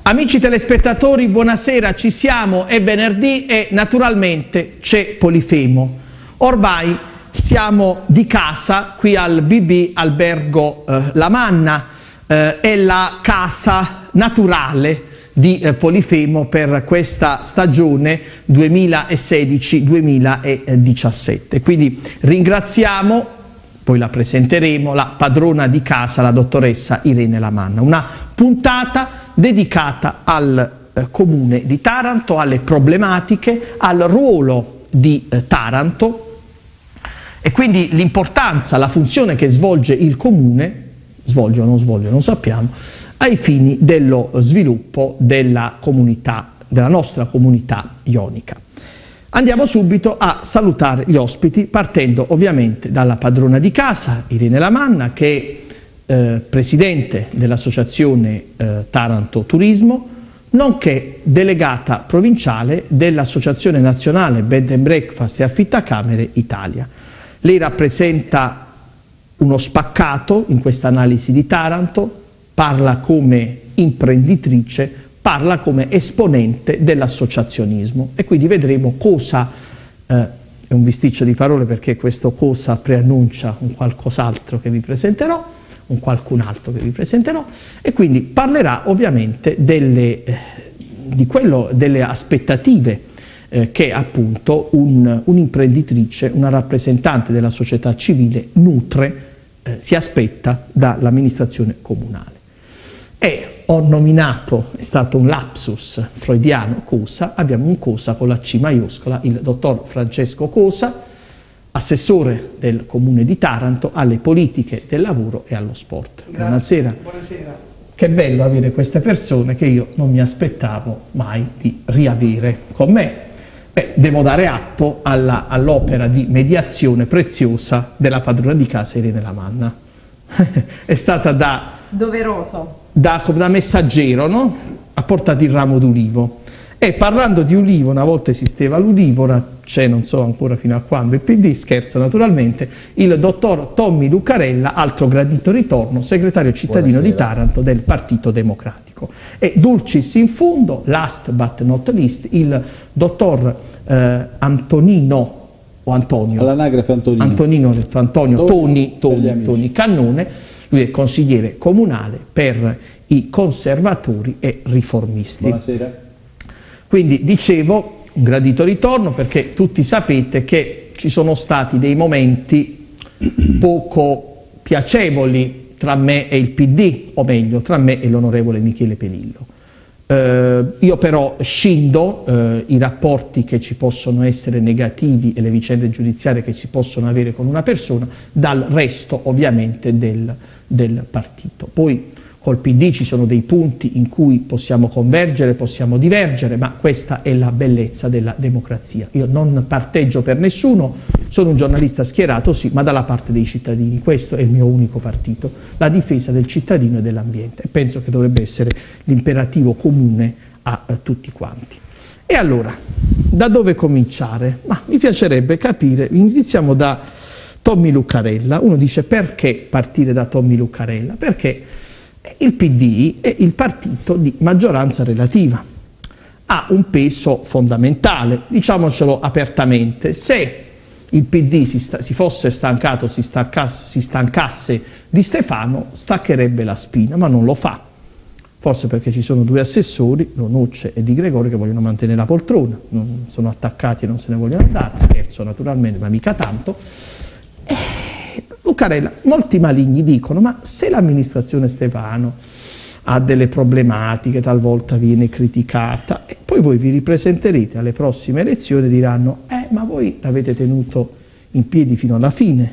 Amici telespettatori, buonasera, ci siamo, è venerdì e naturalmente c'è Polifemo. Ormai siamo di casa qui al BB Albergo La Manna, è la casa naturale di Polifemo per questa stagione 2016-2017. Quindi ringraziamo, poi la presenteremo, la padrona di casa, la dottoressa Irene La Manna. Una puntata dedicata al comune di Taranto, alle problematiche, al ruolo di Taranto e quindi l'importanza, la funzione che svolge il comune, svolge o non svolge, non sappiamo, ai fini dello sviluppo della comunità, della nostra comunità ionica. Andiamo subito a salutare gli ospiti, partendo ovviamente dalla padrona di casa, Irene La Manna, che è presidente dell'associazione Taranto Turismo, nonché delegata provinciale dell'Associazione Nazionale Bed and Breakfast e Affittacamere Italia. Lei rappresenta uno spaccato in questa analisi di Taranto, parla come imprenditrice, parla come esponente dell'associazionismo e quindi vedremo cosa, è un bisticcio di parole perché questo cosa preannuncia un qualcos'altro che vi presenterò, un qualcun altro che vi presenterò, e quindi parlerà ovviamente delle aspettative che appunto un'imprenditrice, una rappresentante della società civile nutre, si aspetta dall'amministrazione comunale. E ho nominato, è stato un lapsus freudiano, Cosa, abbiamo un Cosa con la C maiuscola, il dottor Francesco Cosa, assessore del Comune di Taranto alle politiche del lavoro e allo sport. Grazie. Buonasera. Buonasera. Che bello avere queste persone che io non mi aspettavo mai di riavere con me. Beh, devo dare atto all'opera di mediazione preziosa della padrona di casa Irene La Manna. È stata doveroso. Da messaggero, no? Ha portato il ramo d'ulivo. E parlando di ulivo, una volta esisteva l'ulivo, ora c'è non so ancora fino a quando il PD, scherzo naturalmente, il dottor Tommy Luccarella, altro gradito ritorno, segretario cittadino di Taranto del Partito Democratico. E dulcis in fundo, last but not least, il dottor Antonino, o Antonio? All'anagrafe Antonino. Antonino, detto Antonio, Toni Cannone, lui è consigliere comunale per i conservatori e riformisti. Buonasera. Quindi dicevo, un gradito ritorno perché tutti sapete che ci sono stati dei momenti poco piacevoli tra me e il PD, o meglio, tra me e l'onorevole Michele Pelillo. Io però scindo i rapporti che ci possono essere negativi e le vicende giudiziarie che si possono avere con una persona dal resto ovviamente del partito. Poi col PD ci sono dei punti in cui possiamo convergere, possiamo divergere, ma questa è la bellezza della democrazia. Io non parteggio per nessuno, sono un giornalista schierato, sì, ma dalla parte dei cittadini. Questo è il mio unico partito, la difesa del cittadino e dell'ambiente. E penso che dovrebbe essere l'imperativo comune a tutti quanti. E allora, da dove cominciare? Ma mi piacerebbe capire, iniziamo da Tommy Luccarella. Uno dice: perché partire da Tommy Luccarella? Perché il PD è il partito di maggioranza relativa, ha un peso fondamentale, diciamocelo apertamente. Se il PD si fosse stancato, si stancasse di Stefano, staccherebbe la spina, ma non lo fa. Forse perché ci sono due assessori, Lonucce e Di Gregorio, che vogliono mantenere la poltrona, non sono attaccati e non se ne vogliono andare, scherzo naturalmente, ma mica tanto. Luccarella, molti maligni dicono: ma se l'amministrazione Stefano ha delle problematiche, talvolta viene criticata, e poi voi vi ripresenterete alle prossime elezioni e diranno: ma voi l'avete tenuto in piedi fino alla fine,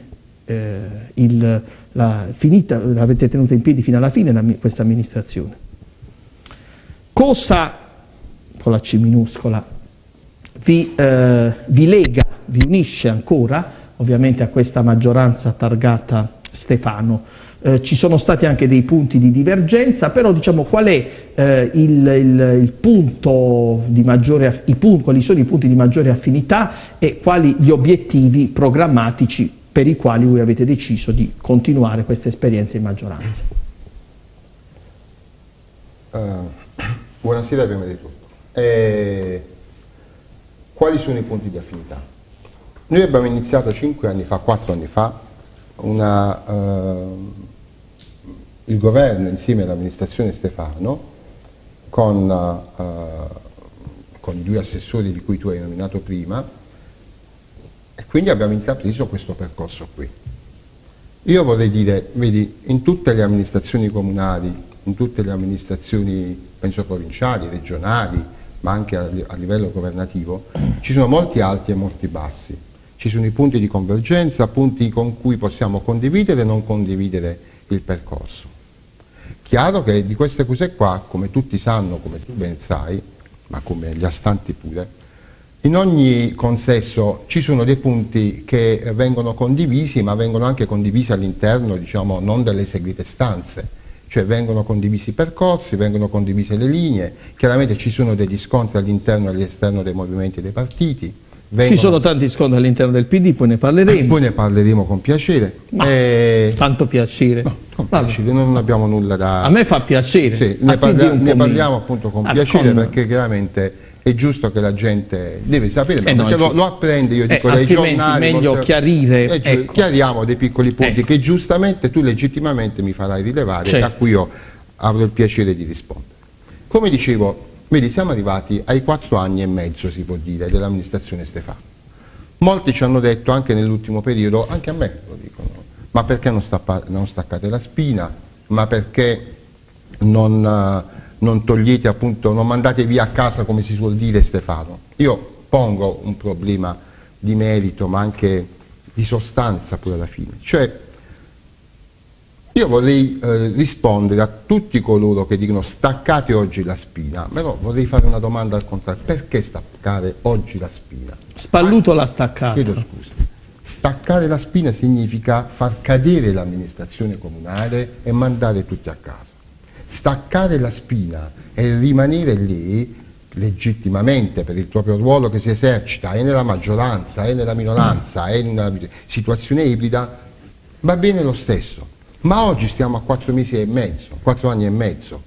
l'avete tenuta in piedi fino alla fine questa amministrazione. Cosa, con la C minuscola, vi lega, vi unisce ancora ovviamente a questa maggioranza targata Stefano? Ci sono stati anche dei punti di divergenza, però diciamo qual è il punto di maggiore, quali sono i punti di maggiore affinità e quali gli obiettivi programmatici per i quali voi avete deciso di continuare questa esperienza in maggioranza? Buonasera prima di tutto. Quali sono i punti di affinità? Noi abbiamo iniziato 5 anni fa, 4 anni fa, il governo insieme all'amministrazione Stefano con i 2 assessori di cui tu hai nominato prima, e quindi abbiamo intrapreso questo percorso qui. Io vorrei dire, vedi, in tutte le amministrazioni comunali, in tutte le amministrazioni, penso provinciali, regionali, ma anche a livello governativo, ci sono molti alti e molti bassi. Ci sono i punti di convergenza, punti con cui possiamo condividere o non condividere il percorso. Chiaro che di queste cose qua, come tutti sanno, come tu ben sai, ma come gli astanti pure, in ogni consesso ci sono dei punti che vengono condivisi, ma vengono anche condivisi all'interno, diciamo, non delle segrete stanze, cioè vengono condivisi i percorsi, vengono condivise le linee, chiaramente ci sono degli scontri all'interno e all'esterno dei movimenti e dei partiti. Ci sono tanti scontri all'interno del PD, poi ne parleremo. Poi ne parleremo con piacere. Tanto piacere. No, con piacere, non abbiamo nulla da... A me fa piacere. Sì, ne parliamo appunto con piacere, perché chiaramente è giusto che la gente deve sapere, perché lo apprende, io dico, dai giornali. Meglio chiarire. Ecco. Chiariamo dei piccoli punti che giustamente tu legittimamente mi farai rilevare, certo, a cui io avrò il piacere di rispondere. Come dicevo, vedi, siamo arrivati ai 4 anni e mezzo, si può dire, dell'amministrazione Stefano. Molti ci hanno detto, anche nell'ultimo periodo, anche a me lo dicono, ma perché non staccate la spina, ma perché non togliete, appunto, non mandate via a casa, come si suol dire, Stefano. Io pongo un problema di merito, ma anche di sostanza pure alla fine. Cioè, io vorrei rispondere a tutti coloro che dicono staccate oggi la spina, però vorrei fare una domanda al contrario: perché staccare oggi la spina? Spalluto l'ha staccata. Chiedo scusa. Staccare la spina significa far cadere l'amministrazione comunale e mandare tutti a casa. Staccare la spina e rimanere lì legittimamente per il proprio ruolo che si esercita, è nella maggioranza, è nella minoranza, è in una situazione ibrida, va bene lo stesso. Ma oggi stiamo a 4 mesi e mezzo, 4 anni e mezzo,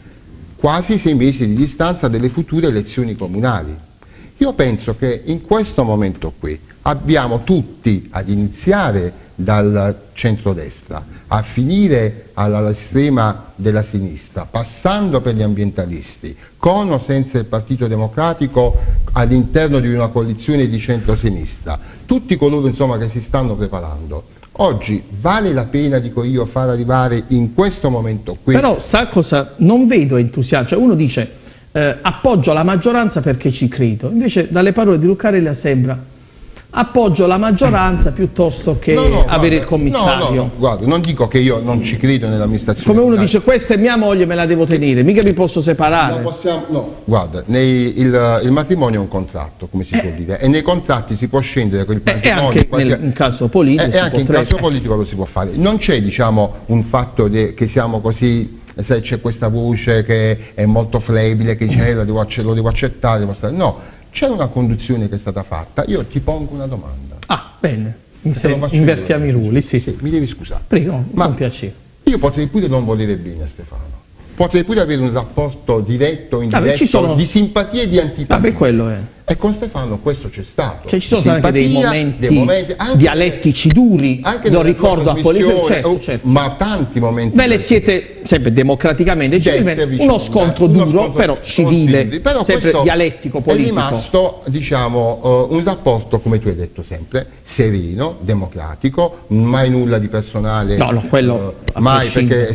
quasi 6 mesi di distanza delle future elezioni comunali. Io penso che in questo momento qui abbiamo tutti, ad iniziare dal centrodestra, a finire all'estrema della sinistra, passando per gli ambientalisti, con o senza il Partito Democratico all'interno di una coalizione di centrosinistra, tutti coloro, insomma, che si stanno preparando. Oggi vale la pena, dico io, far arrivare in questo momento qui. Però sa cosa? Non vedo entusiasmo. Cioè, uno dice appoggio la maggioranza perché ci credo, invece dalle parole di Lucarelli sembra appoggio la maggioranza piuttosto che avere il commissario. No, guarda, non dico che io non ci credo nell'amministrazione. Come uno dice questa è mia moglie, me la devo tenere, mica mi posso separare. Guarda, il matrimonio è un contratto, come si suol dire, e nei contratti si può scendere con il patrimonio. E anche in caso politico e anche in caso politico lo si può fare. Non c'è, diciamo, un fatto che siamo così, se c'è questa voce che è molto flebile, che dice lo devo accettare, no. C'è una conduzione che è stata fatta, io ti pongo una domanda. Ah, bene, invertiamo i ruoli, sì. Mi devi scusare. Prego, con piacere. Io potrei pure non volere bene a Stefano, potrei pure avere un rapporto diretto, indiretto, di simpatia e di antipatia. Vabbè, quello è. E con Stefano questo c'è stato. Cioè, ci sono anche dei momenti anche dialettici duri, lo ricordo a Polifemo, certo. Ma tanti momenti. Beh, siete sempre democraticamente, uno scontro duro, però civile, però sempre dialettico, politico. È rimasto, diciamo, un rapporto, come tu hai detto sempre, sereno, democratico, mai nulla di personale. No, quello mai, perché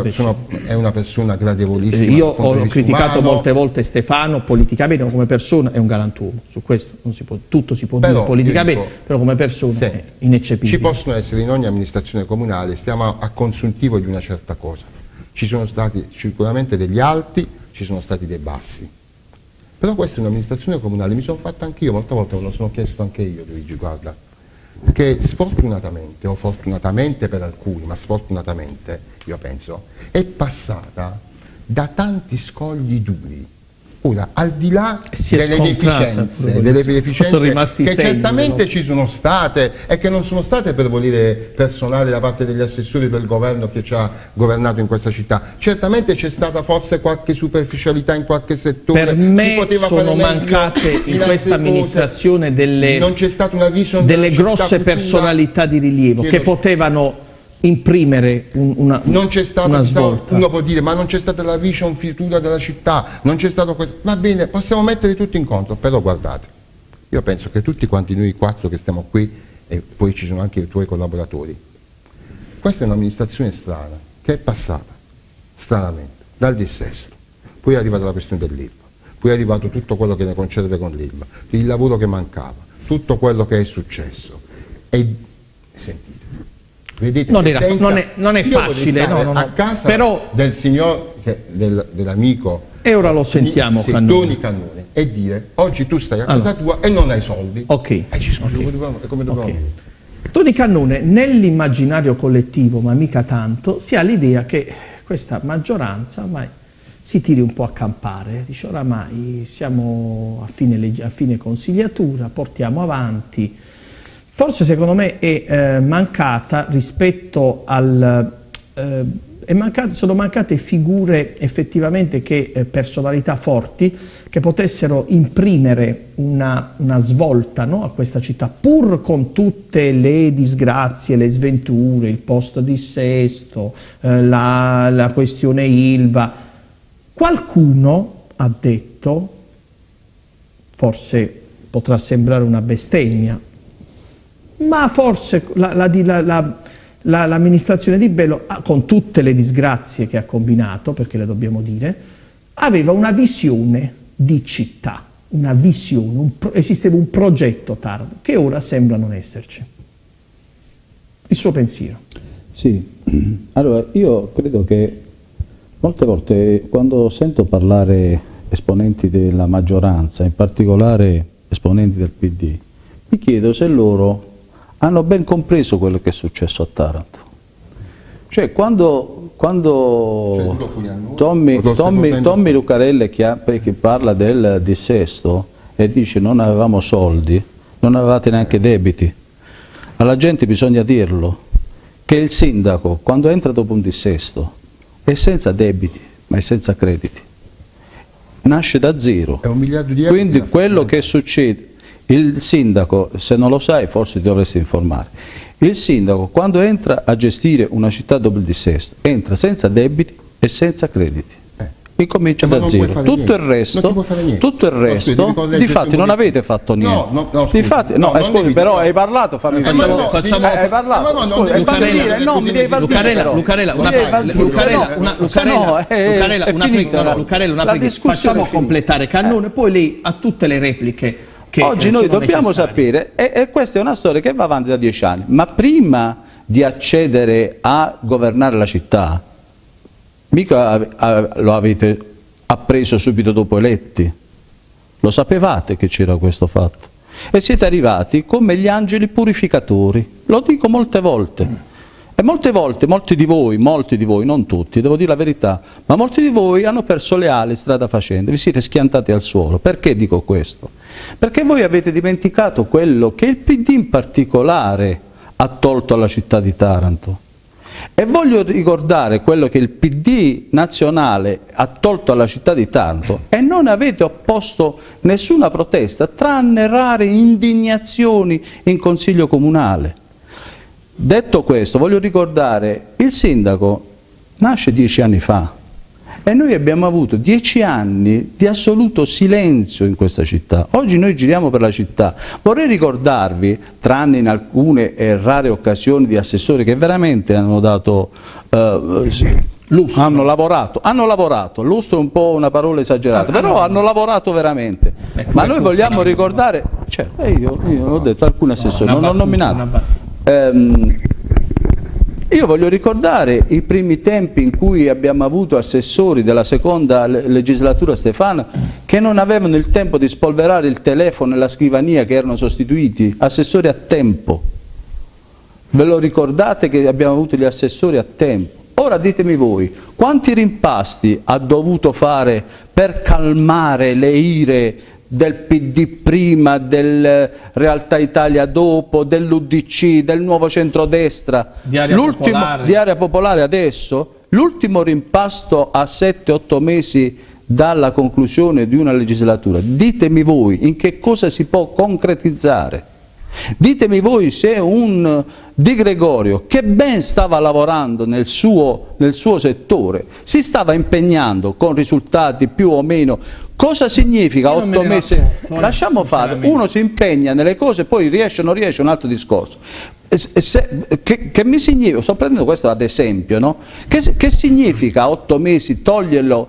è una persona gradevolissima. Io ho criticato molte volte Stefano politicamente, ma come persona è un galantuomo. Su questo non si può, tutto si può dire politicamente, però come persona è ineccepibile. Ci possono essere in ogni amministrazione comunale, stiamo a consuntivo di una certa cosa. Ci sono stati sicuramente degli alti, ci sono stati dei bassi. Però questa è un'amministrazione comunale, mi sono fatta anch'io, molte volte me lo sono chiesto anche io, Luigi, guarda, che sfortunatamente, o fortunatamente per alcuni, ma sfortunatamente, io penso, è passata da tanti scogli duri Ora, al di là delle deficienze sono rimasti che segni, certamente ci sono state e che non sono state per volere personale da parte degli assessori del governo che ci ha governato in questa città, certamente c'è stata forse qualche superficialità in qualche settore. Per me sono mancate in questa amministrazione delle, non c'è stata una vision delle grosse personalità di rilievo che potevano imprimere una svolta. Uno può dire ma non c'è stata la vision futura della città, non c'è stato questo. Va bene, possiamo mettere tutto in conto, però guardate, io penso che tutti quanti noi 4 che stiamo qui, e poi ci sono anche i tuoi collaboratori, questa è un'amministrazione strana che è passata stranamente dal dissesto, poi è arrivata la questione dell'ILVA, poi è arrivato tutto quello che ne concerne con l'ILVA, il lavoro che mancava, tutto quello che è succ'amico, vedete, non è facile, a casa però, del signor, dell'amico, e ora lo sentiamo, Toni Cannone, e dire oggi tu stai a casa tua e non hai soldi. Ok. Come dobbiamo dire? Toni Cannone, nell'immaginario collettivo, ma mica tanto, si ha l'idea che questa maggioranza ormai si tiri un po' a campare, dice oramai siamo a fine consigliatura, portiamo avanti. Forse secondo me è mancata rispetto al... sono mancate figure effettivamente personalità forti che potessero imprimere una svolta, no, a questa città, pur con tutte le disgrazie, le sventure, il post dissesto, la questione ILVA. Qualcuno ha detto, forse potrà sembrare una bestemmia, ma forse l'amministrazione di Bello, con tutte le disgrazie che ha combinato, perché le dobbiamo dire, aveva una visione di città, una visione, esisteva un progetto Taranto, che ora sembra non esserci. Il suo pensiero? Sì, allora io credo che molte volte quando sento parlare esponenti della maggioranza, in particolare esponenti del PD, mi chiedo se loro hanno ben compreso quello che è successo a Taranto. Cioè quando Tommy Lucarella che parla del dissesto e dice non avevamo soldi, non avevate neanche debiti, alla gente bisogna dirlo, che il sindaco quando entra dopo un dissesto è senza debiti, ma è senza crediti. Nasce da zero. È 1 miliardo di euro. Quindi quello che succede, il sindaco, se non lo sai forse ti dovresti informare, il sindaco quando entra a gestire una città dopo il dissesto entra senza debiti e senza crediti, incomincia da zero. Tutto il resto, difatti non avete fatto niente. Scusi, però hai parlato, fammi hai parlato, scusi, no, mi devi far dire, facciamo completare Cannone, poi lei ha tutte le repliche. Oggi noi dobbiamo sapere, e questa è una storia che va avanti da 10 anni, ma prima di accedere a governare la città, mica lo avete appreso subito dopo eletti, lo sapevate che c'era questo fatto e siete arrivati come gli angeli purificatori, lo dico molte volte. E molte volte, molti di voi, non tutti, devo dire la verità, ma molti di voi hanno perso le ali strada facendo, vi siete schiantati al suolo. Perché dico questo? Perché voi avete dimenticato quello che il PD in particolare ha tolto alla città di Taranto. E voglio ricordare quello che il PD nazionale ha tolto alla città di Taranto e non avete opposto nessuna protesta, tranne rare indignazioni in Consiglio Comunale. Detto questo, voglio ricordare, il sindaco nasce 10 anni fa e noi abbiamo avuto 10 anni di assoluto silenzio in questa città. Oggi noi giriamo per la città. Vorrei ricordarvi, tranne in alcune rare occasioni di assessori che veramente hanno dato... lustro. Hanno lavorato, lustro è un po' una parola esagerata, però hanno lavorato veramente. Ma noi vogliamo ricordare, certo, io ho detto alcuni assessori, non ho nominato. Io voglio ricordare i primi tempi in cui abbiamo avuto assessori della seconda legislatura Stefano che non avevano il tempo di spolverare il telefono e la scrivania, che erano sostituiti, assessori a tempo. Ve lo ricordate che abbiamo avuto gli assessori a tempo? Ora ditemi voi, quanti rimpasti ha dovuto fare per calmare le ire del PD prima, del Realtà Italia dopo, dell'UDC, del Nuovo Centrodestra, di Area Popolare adesso? L'ultimo rimpasto a 7-8 mesi dalla conclusione di una legislatura, ditemi voi in che cosa si può concretizzare. Ditemi voi se un Di Gregorio, che ben stava lavorando nel suo settore, si stava impegnando con risultati più o meno. Cosa significa 8 mesi? Lasciamo fare, uno si impegna nelle cose, poi riesce o non riesce, è un altro discorso. Che mi significa, sto prendendo questo ad esempio, no? Che significa 8 mesi toglierlo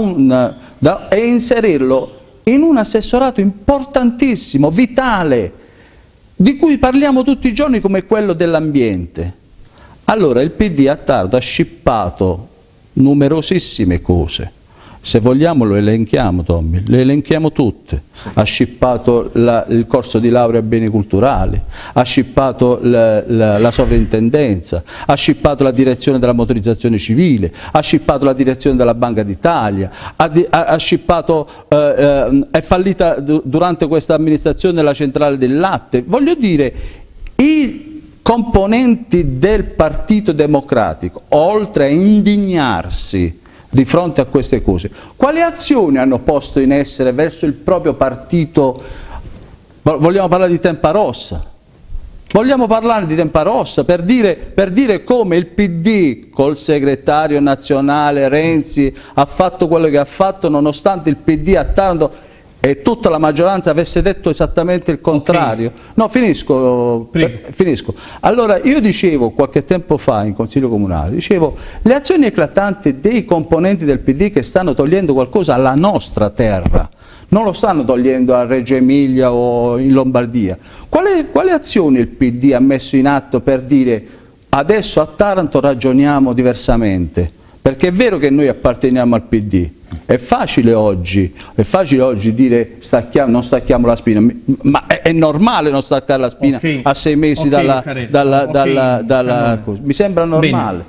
e inserirlo in un assessorato importantissimo, vitale, di cui parliamo tutti i giorni, come quello dell'ambiente? Allora il PD a tardo ha scippato numerosissime cose. Se vogliamo lo elenchiamo, Tommy, le elenchiamo tutte. Ha scippato il corso di laurea a beni culturali, ha scippato la sovrintendenza, ha scippato la direzione della motorizzazione civile, ha scippato la direzione della Banca d'Italia, ha scippato, è fallita durante questa amministrazione la centrale del latte. Voglio dire, i componenti del Partito Democratico, oltre a indignarsi di fronte a queste cose, quali azioni hanno posto in essere verso il proprio partito? Vogliamo parlare di Tempa Rossa? Vogliamo parlare di Tempa Rossa per dire come il PD col segretario nazionale Renzi ha fatto quello che ha fatto, nonostante il PD a Taranto e tutta la maggioranza avesse detto esattamente il contrario. Okay. No, finisco. Allora io dicevo qualche tempo fa in Consiglio Comunale, dicevo le azioni eclatanti dei componenti del PD che stanno togliendo qualcosa alla nostra terra, non lo stanno togliendo a Reggio Emilia o in Lombardia. Quali azioni il PD ha messo in atto per dire adesso a Taranto ragioniamo diversamente? Perché è vero che noi apparteniamo al PD, è facile oggi dire non stacchiamo la spina, ma è normale non staccare la spina a 6 mesi dalla cosa. Mi sembra normale.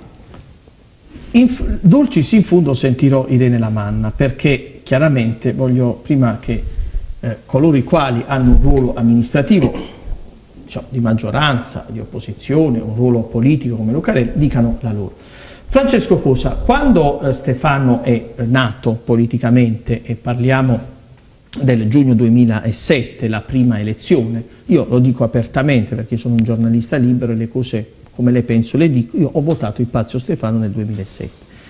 Dulcis in fundo sentirò Irene Lamanna, perché chiaramente voglio prima che coloro i quali hanno un ruolo amministrativo, diciamo, di maggioranza, di opposizione, un ruolo politico come Lucarelli, dicano la loro. Francesco Cosa, quando Stefano è nato politicamente, e parliamo del giugno 2007, la prima elezione, io lo dico apertamente perché sono un giornalista libero e le cose come le penso le dico, io ho votato Ipazio Stefano nel 2007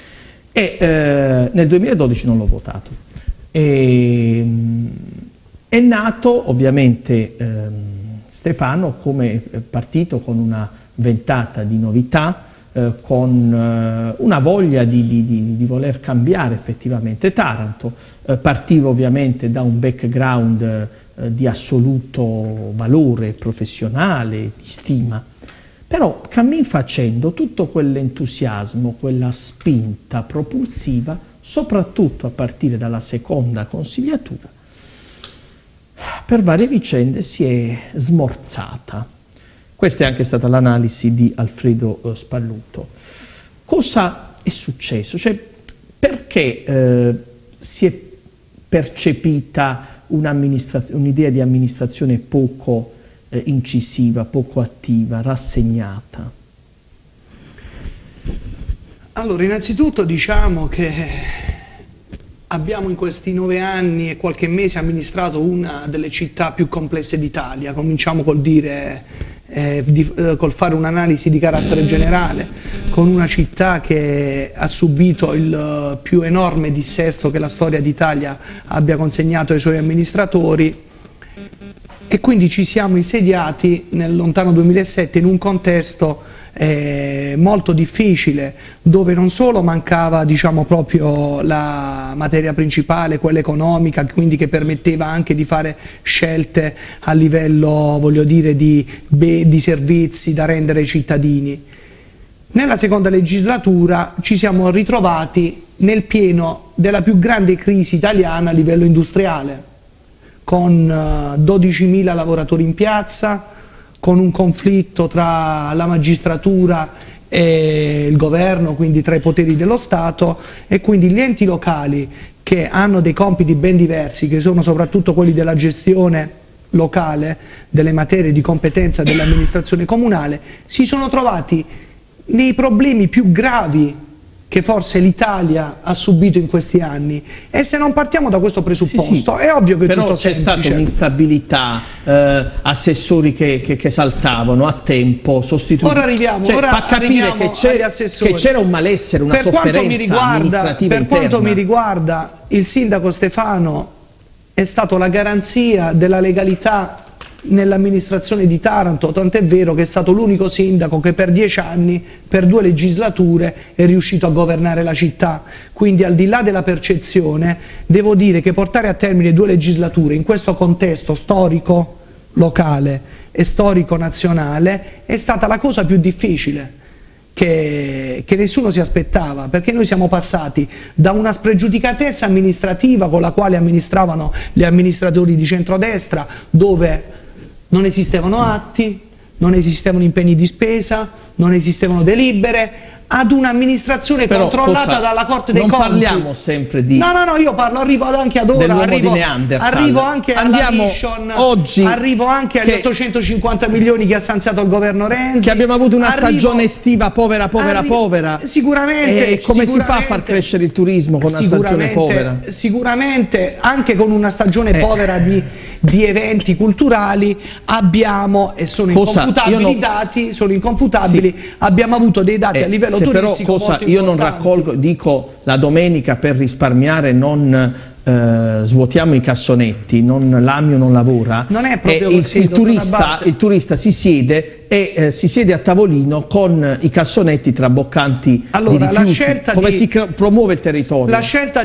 e nel 2012 non l'ho votato. È nato ovviamente Stefano come partito con una ventata di novità, con una voglia di voler cambiare effettivamente Taranto. Partiva ovviamente da un background di assoluto valore professionale, di stima, però cammin facendo tutto quell'entusiasmo, quella spinta propulsiva, soprattutto a partire dalla seconda consigliatura, per varie vicende si è smorzata. Questa è anche stata l'analisi di Alfredo Spalluto. Cosa è successo? Cioè, perché si è percepita un'idea di amministrazione poco incisiva, poco attiva, rassegnata? Allora, innanzitutto diciamo che abbiamo in questi 9 anni e qualche mese amministrato una delle città più complesse d'Italia. Cominciamo col dire... col fare un'analisi di carattere generale, con una città che ha subito il più enorme dissesto che la storia d'Italia abbia consegnato ai suoi amministratori, e quindi ci siamo insediati nel lontano 2007 in un contesto molto difficile, dove non solo mancava, diciamo, proprio la materia principale, quella economica, quindi che permetteva anche di fare scelte a livello, voglio dire, di servizi da rendere ai cittadini. Nella seconda legislatura ci siamo ritrovati nel pieno della più grande crisi italiana a livello industriale, con 12.000 lavoratori in piazza, con un conflitto tra la magistratura il governo, quindi tra i poteri dello Stato, e quindi gli enti locali che hanno dei compiti ben diversi, che sono soprattutto quelli della gestione locale, delle materie di competenza dell'amministrazione comunale, si sono trovati nei problemi più gravi che forse l'Italia ha subito in questi anni. E se non partiamo da questo presupposto, è ovvio che però tutto c'è semplice. stata un'instabilità, assessori che saltavano a tempo, sostituiti. Ora arriviamo, cioè, ora fa capire arriviamo che c'era un malessere, una sofferenza amministrativa interna. Per quanto mi riguarda, il sindaco Stefano è stato la garanzia della legalità nell'amministrazione di Taranto, tant'è vero che è stato l'unico sindaco che per 10 anni, per 2 legislature, è riuscito a governare la città. Quindi, al di là della percezione, devo dire che portare a termine 2 legislature in questo contesto storico locale e storico nazionale è stata la cosa più difficile che nessuno si aspettava, perché noi siamo passati da una spregiudicatezza amministrativa con la quale amministravano gli amministratori di centrodestra, dove non esistevano atti, non esistevano impegni di spesa, non esistevano delibere, ad un'amministrazione controllata dalla Corte dei Conti. Non parliamo sempre di... No, io parlo, arrivo anche ad ora, arrivo anche alla Mission, oggi arrivo anche agli 850 milioni che ha stanziato il governo Renzi. Che abbiamo avuto una stagione estiva povera. Sicuramente. E come si fa a far crescere il turismo con una stagione povera? Sicuramente, anche con una stagione povera di eventi culturali abbiamo, e sono inconfutabili i dati, sono inconfutabili, abbiamo avuto dei dati a livello turistico molto io non importanti. raccolgo, dico la domenica per risparmiare non svuotiamo i cassonetti, l'Amio non lavora, non è proprio così, il turista si siede si siede a tavolino con i cassonetti traboccanti di rifiuti. Come si promuove il territorio? La scelta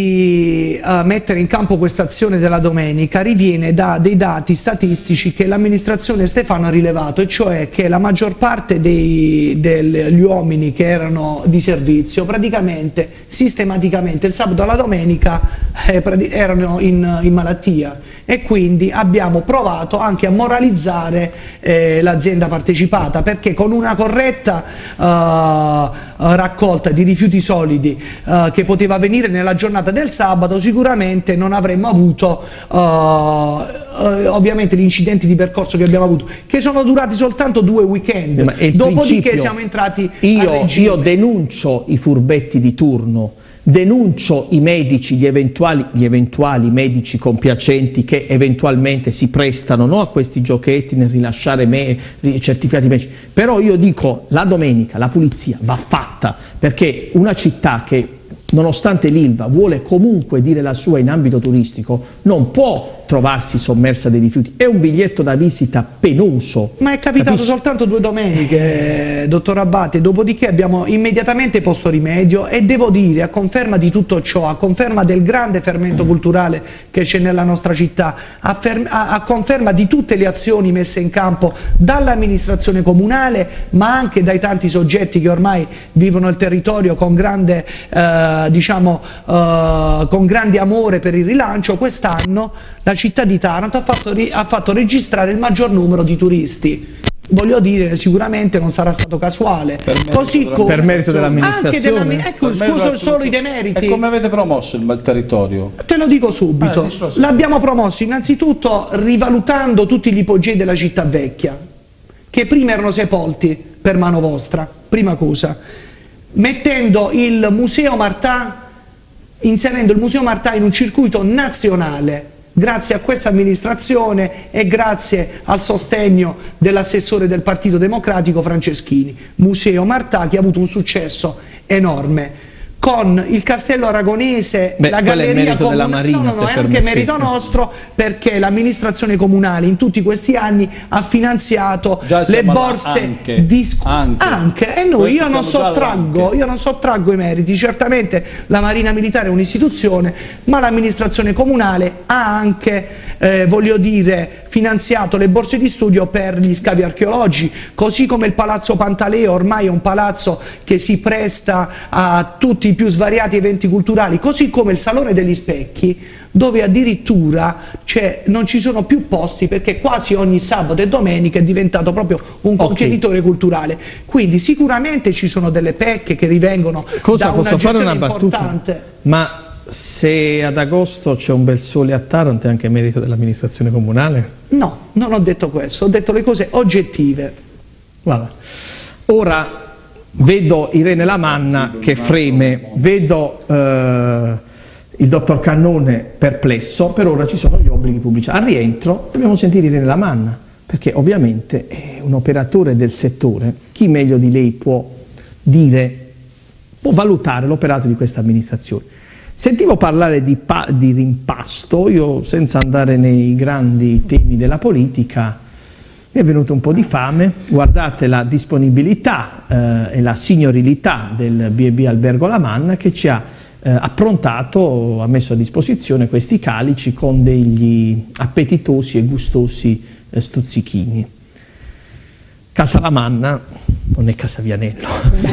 di mettere in campo questa azione della domenica riviene da dei dati statistici che l'amministrazione Stefano ha rilevato, e cioè che la maggior parte degli uomini che erano di servizio praticamente sistematicamente il sabato e la domenica erano in malattia, e quindi abbiamo provato anche a moralizzare l'azienda partecipata, perché con una corretta raccolta di rifiuti solidi che poteva avvenire nella giornata del sabato, sicuramente non avremmo avuto ovviamente gli incidenti di percorso che abbiamo avuto, che sono durati soltanto 2 weekend, dopodiché siamo entrati a regime. Io denuncio i furbetti di turno, denuncio i medici, gli eventuali medici compiacenti che eventualmente si prestano a questi giochetti nel rilasciare certificati medici, però io dico la domenica la pulizia va fatta, perché una città che nonostante l'Ilva vuole comunque dire la sua in ambito turistico non può trovarsi sommersa dei rifiuti, è un biglietto da visita penoso. Ma è capitato soltanto 2 domeniche, dottor Abbate, dopodiché abbiamo immediatamente posto rimedio, e devo dire, a conferma di tutto ciò, a conferma del grande fermento culturale che c'è nella nostra città, a conferma di tutte le azioni messe in campo dall'amministrazione comunale, ma anche dai tanti soggetti che ormai vivono il territorio con grande con grande amore per il rilancio, quest'anno la città di Taranto ha fatto registrare il maggior numero di turisti. Voglio dire, sicuramente non sarà stato casuale. Per merito dell'amministrazione. Ecco, scuso solo i demeriti. E come avete promosso il territorio? Te lo dico subito. L'abbiamo promosso innanzitutto rivalutando tutti gli ipogei della città vecchia, che prima erano sepolti per mano vostra, prima cosa. Mettendo il Museo Martà, inserendo il Museo Martà in un circuito nazionale, grazie a questa amministrazione e grazie al sostegno dell'assessore del Partito Democratico Franceschini. Museo Martà che ha avuto un successo enorme. Con il Castello Aragonese, la galleria merito della Marina, è anche merito nostro, perché l'amministrazione comunale in tutti questi anni ha finanziato le borse anche. E noi io non sottraggo i meriti. Certamente la Marina Militare è un'istituzione, ma l'amministrazione comunale ha anche voglio dire, finanziato le borse di studio per gli scavi archeologici, così come il Palazzo Pantaleo ormai è un palazzo che si presta a tutti i più svariati eventi culturali, così come il Salone degli Specchi, dove addirittura non ci sono più posti perché quasi ogni sabato e domenica è diventato proprio un contenitore culturale. Quindi sicuramente ci sono delle pecche che rivengono da una gestione importante. Ma se ad agosto c'è un bel sole a Taranto è anche merito dell'amministrazione comunale? No, non ho detto questo, ho detto le cose oggettive. Vabbè. Ora vedo Irene Lamanna che freme, vedo il dottor Cannone perplesso, per ora ci sono gli obblighi pubblici. Al rientro dobbiamo sentire Irene Lamanna, perché ovviamente è un operatore del settore. Chi meglio di lei può valutare l'operato di questa amministrazione? Sentivo parlare di rimpasto, io senza andare nei grandi temi della politica mi è venuto un po' di fame. Guardate la disponibilità e la signorilità del B&B Albergo Lamanna che ci ha approntato, ha messo a disposizione questi calici con degli appetitosi e gustosi stuzzichini. Casa Lamanna non è Casa Vianello.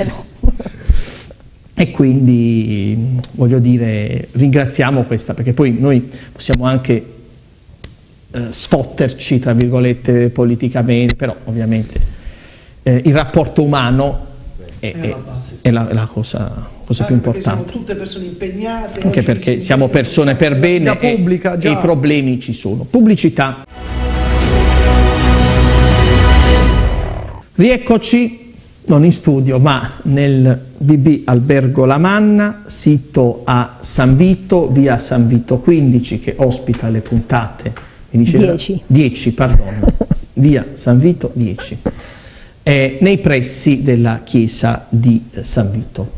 E quindi voglio dire, ringraziamo questa, perché poi noi possiamo anche sfotterci tra virgolette politicamente, però ovviamente il rapporto umano è la cosa più importante. Siamo tutte persone impegnate. Anche perché siamo persone per bene pubblica, e i problemi ci sono. Pubblicità. Rieccoci. Non in studio, ma nel B&B Albergo Lamanna, sito a San Vito, via San Vito 15, che ospita le puntate 10, pardon, via San Vito 10, nei pressi della chiesa di San Vito.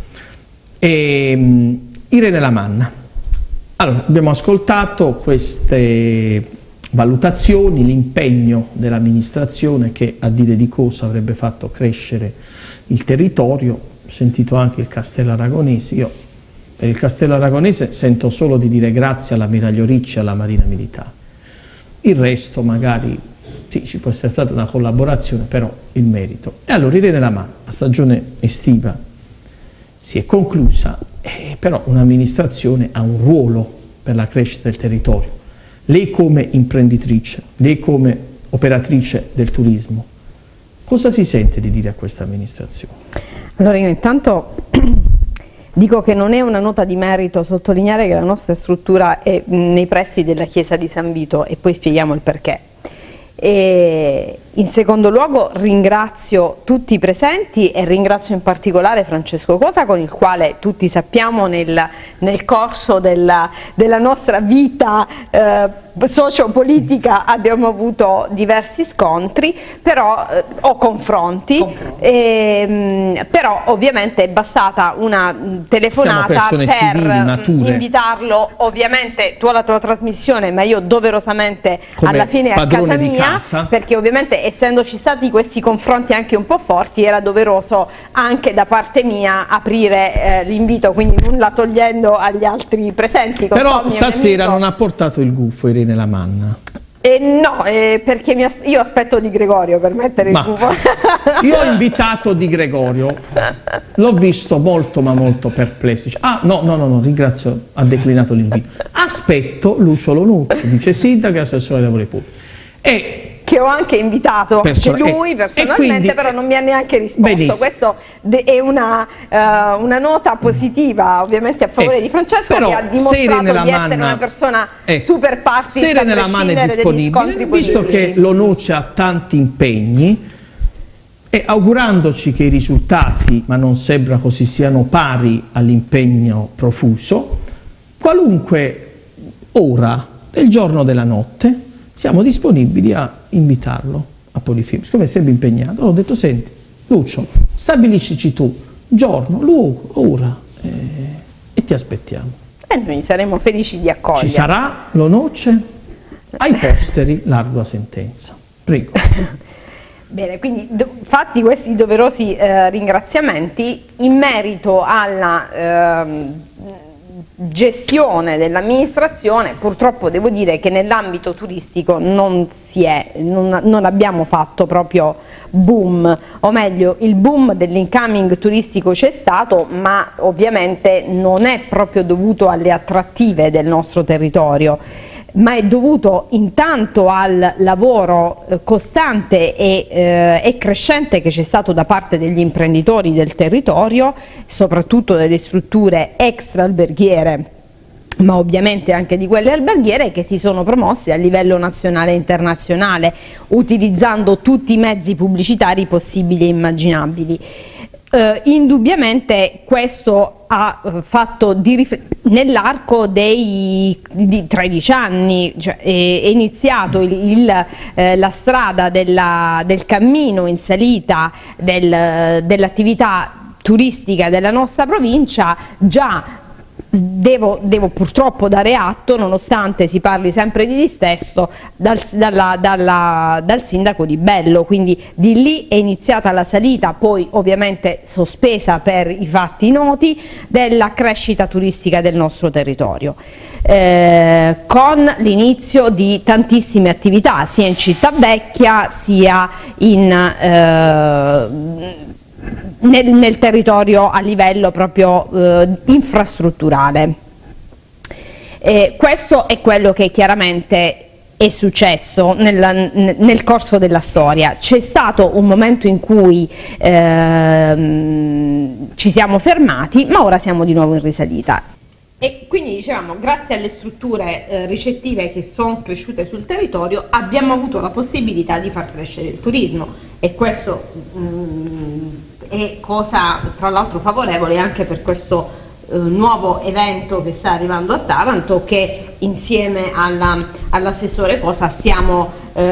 Irene Lamanna. Allora, abbiamo ascoltato queste valutazioni, l'impegno dell'amministrazione che a dire di cosa avrebbe fatto crescere il territorio. Ho sentito anche il Castello Aragonese. Io per il Castello Aragonese sento solo di dire grazie all'ammiraglio Ricci e alla Marina Militare. Il resto magari sì, ci può essere stata una collaborazione, però il merito. E allora Irene Lamanna, la stagione estiva si è conclusa, però un'amministrazione ha un ruolo per la crescita del territorio. Lei come imprenditrice, lei come operatrice del turismo, cosa si sente di dire a questa amministrazione? Allora io intanto dico che non è una nota di merito sottolineare che la nostra struttura è nei pressi della chiesa di San Vito e poi spieghiamo il perché. E in secondo luogo ringrazio tutti i presenti e ringrazio in particolare Francesco Cosa, con il quale tutti sappiamo nel corso della nostra vita sociopolitica abbiamo avuto diversi scontri, però, o confronti. Però ovviamente è bastata una telefonata per invitarlo, ovviamente tu alla tua trasmissione, ma io doverosamente come alla fine a casa mia, perché ovviamente essendoci stati questi confronti anche un po' forti era doveroso anche da parte mia aprire l'invito, quindi nulla togliendo agli altri presenti. Però stasera non ha portato il gufo Irene Lamanna. No, perché io aspetto Di Gregorio per mettere il gufo. Io ho invitato Di Gregorio, l'ho visto molto ma molto perplesso. Ah no, ringrazio, ha declinato l'invito. Aspetto Lucio Lonucci, vice sindaco e assessore ai lavori pubblici. Che ho anche invitato lui personalmente, quindi, però non mi ha neanche risposto. Benissimo. Questo è una nota positiva ovviamente a favore di Francesco, che ha dimostrato di essere una persona super partita, se Irene Lamanna è disponibile, visto che Lonucci ha tanti impegni, e augurandoci che i risultati, ma non sembra così, siano pari all'impegno profuso, qualunque ora del giorno o della notte siamo disponibili a invitarlo a Polifilm. Siccome è sempre impegnato, ho detto: senti Lucio, stabiliscici tu giorno, luogo, ora e ti aspettiamo. E noi saremo felici di accogliere. Ci sarà Lonucci ai posteri l'ardua sentenza. Prego. Bene, quindi fatti questi doverosi ringraziamenti in merito alla gestione dell'amministrazione, purtroppo devo dire che nell'ambito turistico non abbiamo fatto proprio boom, o meglio il boom dell'incoming turistico c'è stato, ma ovviamente non è proprio dovuto alle attrattive del nostro territorio, ma è dovuto intanto al lavoro costante e crescente che c'è stato da parte degli imprenditori del territorio, soprattutto delle strutture extra alberghiere, ma ovviamente anche di quelle alberghiere, che si sono promosse a livello nazionale e internazionale, utilizzando tutti i mezzi pubblicitari possibili e immaginabili. Indubbiamente questo ha fatto nell'arco di 13 anni, cioè è iniziato la strada del cammino in salita dell'attività turistica della nostra provincia. Già devo purtroppo dare atto, nonostante si parli sempre di dissesto, dal sindaco Di Bello, quindi di lì è iniziata la salita, poi ovviamente sospesa per i fatti noti, della crescita turistica del nostro territorio, con l'inizio di tantissime attività sia in Città Vecchia sia nel territorio a livello proprio infrastrutturale. Questo è quello che chiaramente è successo nel corso della storia. C'è stato un momento in cui ci siamo fermati, ma ora siamo di nuovo in risalita. E quindi dicevamo, grazie alle strutture ricettive che sono cresciute sul territorio, abbiamo avuto la possibilità di far crescere il turismo, e questo è cosa tra l'altro favorevole anche per questo nuovo evento che sta arrivando a Taranto, che insieme all'assessore Cosa stiamo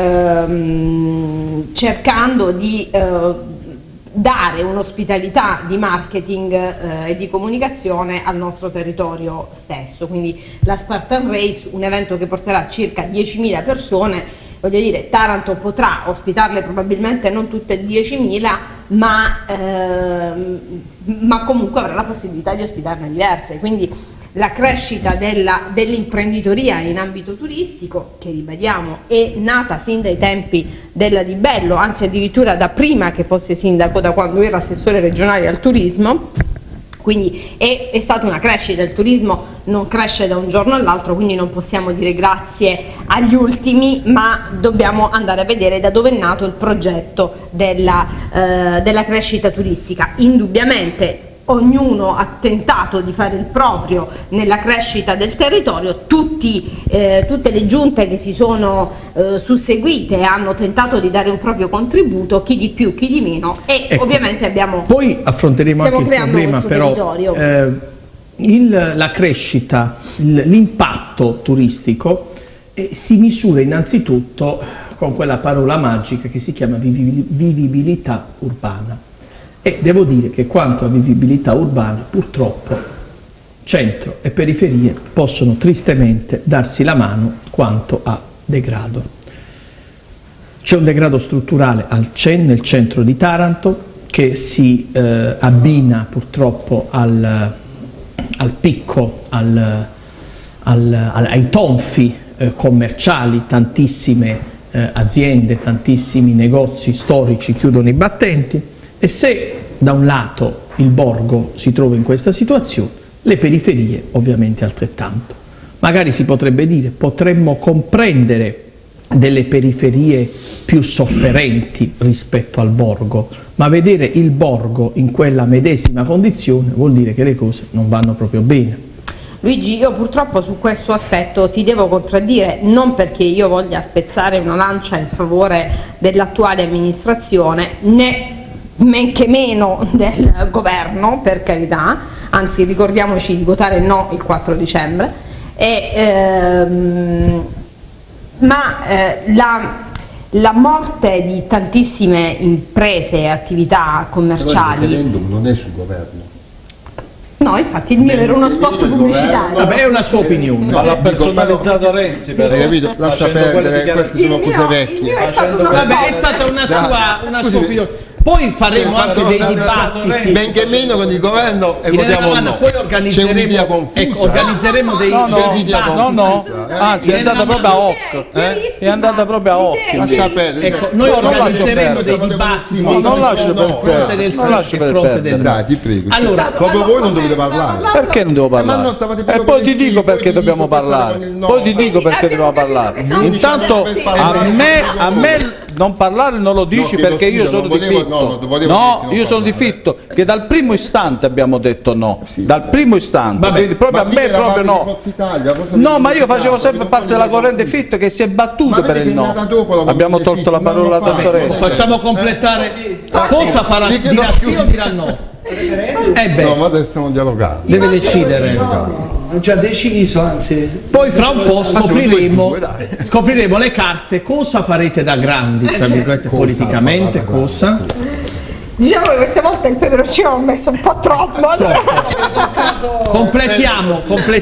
cercando di dare un'ospitalità di marketing e di comunicazione al nostro territorio stesso. Quindi la Spartan Race, un evento che porterà circa 10.000 persone. Voglio dire, Taranto potrà ospitarle probabilmente non tutte 10.000, ma comunque avrà la possibilità di ospitarne diverse. Quindi la crescita dell'imprenditoria in ambito turistico, che ribadiamo è nata sin dai tempi della Di Bello, anzi addirittura da prima che fosse sindaco, da quando era assessore regionale al turismo. Quindi è stata una crescita, il turismo non cresce da un giorno all'altro, quindi non possiamo dire grazie agli ultimi, ma dobbiamo andare a vedere da dove è nato il progetto della crescita turistica. Indubbiamente ognuno ha tentato di fare il proprio nella crescita del territorio, tutte le giunte che si sono susseguite hanno tentato di dare un proprio contributo, chi di più, chi di meno, e ecco, ovviamente abbiamo... Poi affronteremo anche il problema, però la crescita, l'impatto turistico si misura innanzitutto con quella parola magica che si chiama vivibilità urbana. E devo dire che quanto a vivibilità urbana, purtroppo, centro e periferie possono tristemente darsi la mano quanto a degrado. C'è un degrado strutturale nel centro di Taranto, che si abbina purtroppo al picco, ai tonfi commerciali. Tantissime aziende, tantissimi negozi storici chiudono i battenti. E se da un lato il borgo si trova in questa situazione, le periferie ovviamente altrettanto. Magari si potrebbe dire, potremmo comprendere delle periferie più sofferenti rispetto al borgo, ma vedere il borgo in quella medesima condizione vuol dire che le cose non vanno proprio bene. Luigi, io purtroppo su questo aspetto ti devo contraddire, non perché io voglia spezzare una lancia in favore dell'attuale amministrazione, né men che meno del governo, per carità, anzi ricordiamoci di votare no il 4 dicembre, la morte di tantissime imprese e attività commerciali... Il referendum non è sul governo. No, infatti il mio era uno spot pubblicitario. Vabbè, è una sua opinione. Ma l'ha personalizzato Renzi, però. Hai capito? Lascia perdere, queste sono cose vecchie. Vabbè, è stata una sua opinione. Poi faremo anche dei dibattiti. Men che meno con il governo e votiamo no. Poi organizzeremo dei dibattiti. Anzi, è andata proprio a occhio. È andata proprio a occhio. Noi organizzeremo dei dibattiti a fronte del sì e fronte del no. Dai, ti prego. Allora, proprio voi non dovete parlare. Perché non devo parlare? E poi ti dico perché dobbiamo parlare. Poi ti dico perché dobbiamo parlare. Intanto a me non parlare non lo dici perché io sono di Fitto. No, io sono di Fitto, che dal primo istante abbiamo detto no. Dal primo istante. Quindi proprio a me proprio no. No, ma io facevo sempre parte della corrente Fitto che si è battuto per il no. Abbiamo tolto la parola alla dottoressa. Facciamo completare. Cosa farà? Dirà sì o dirà no? No, ma adesso stiamo dialogando. Deve decidere. Ho già deciso, anzi. Poi fra un po' scopriremo le carte. Cosa farete da grandi, tra virgolette, politicamente? Cosa? Diciamo che questa volta il peperoncino l'ho messo un po' troppo. Completiamo.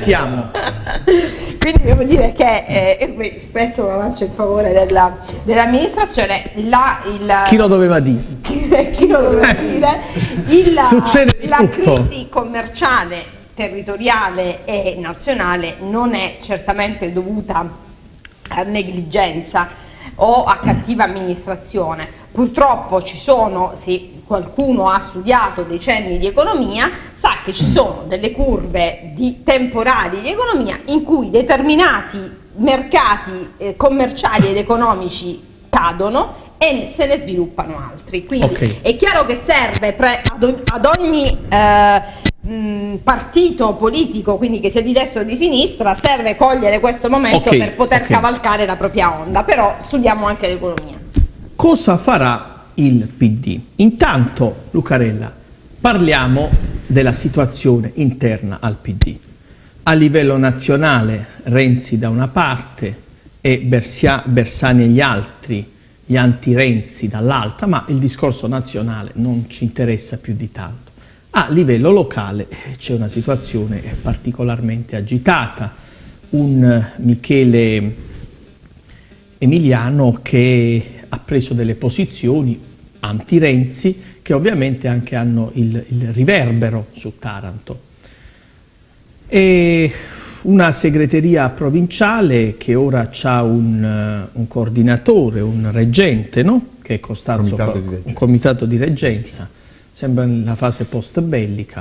Quindi devo dire che spezzo una lancia in favore dell'amministrazione. Chi lo doveva dire? Chi lo doveva dire? Succede di tutto. La crisi commerciale, territoriale e nazionale non è certamente dovuta a negligenza o a cattiva amministrazione. Purtroppo ci sono, se qualcuno ha studiato decenni di economia, sa che ci sono delle curve temporali di economia in cui determinati mercati commerciali ed economici cadono e se ne sviluppano altri. Quindi è chiaro che serve ad ogni partito politico, quindi che sia di destra o di sinistra, serve cogliere questo momento per poter cavalcare la propria onda, però studiamo anche l'economia. Cosa farà il PD? Intanto, Lucarella, parliamo della situazione interna al PD. A livello nazionale Renzi da una parte e Bersani e gli altri, gli anti-Renzi dall'altra, ma il discorso nazionale non ci interessa più di tanto. A livello locale c'è una situazione particolarmente agitata, un Michele Emiliano che ha preso delle posizioni anti-Renzi che ovviamente anche hanno il riverbero su Taranto. E una segreteria provinciale che ora ha un coordinatore, un reggente, no? Che è Costanzo, un comitato di reggenza, sembra nella fase post-bellica,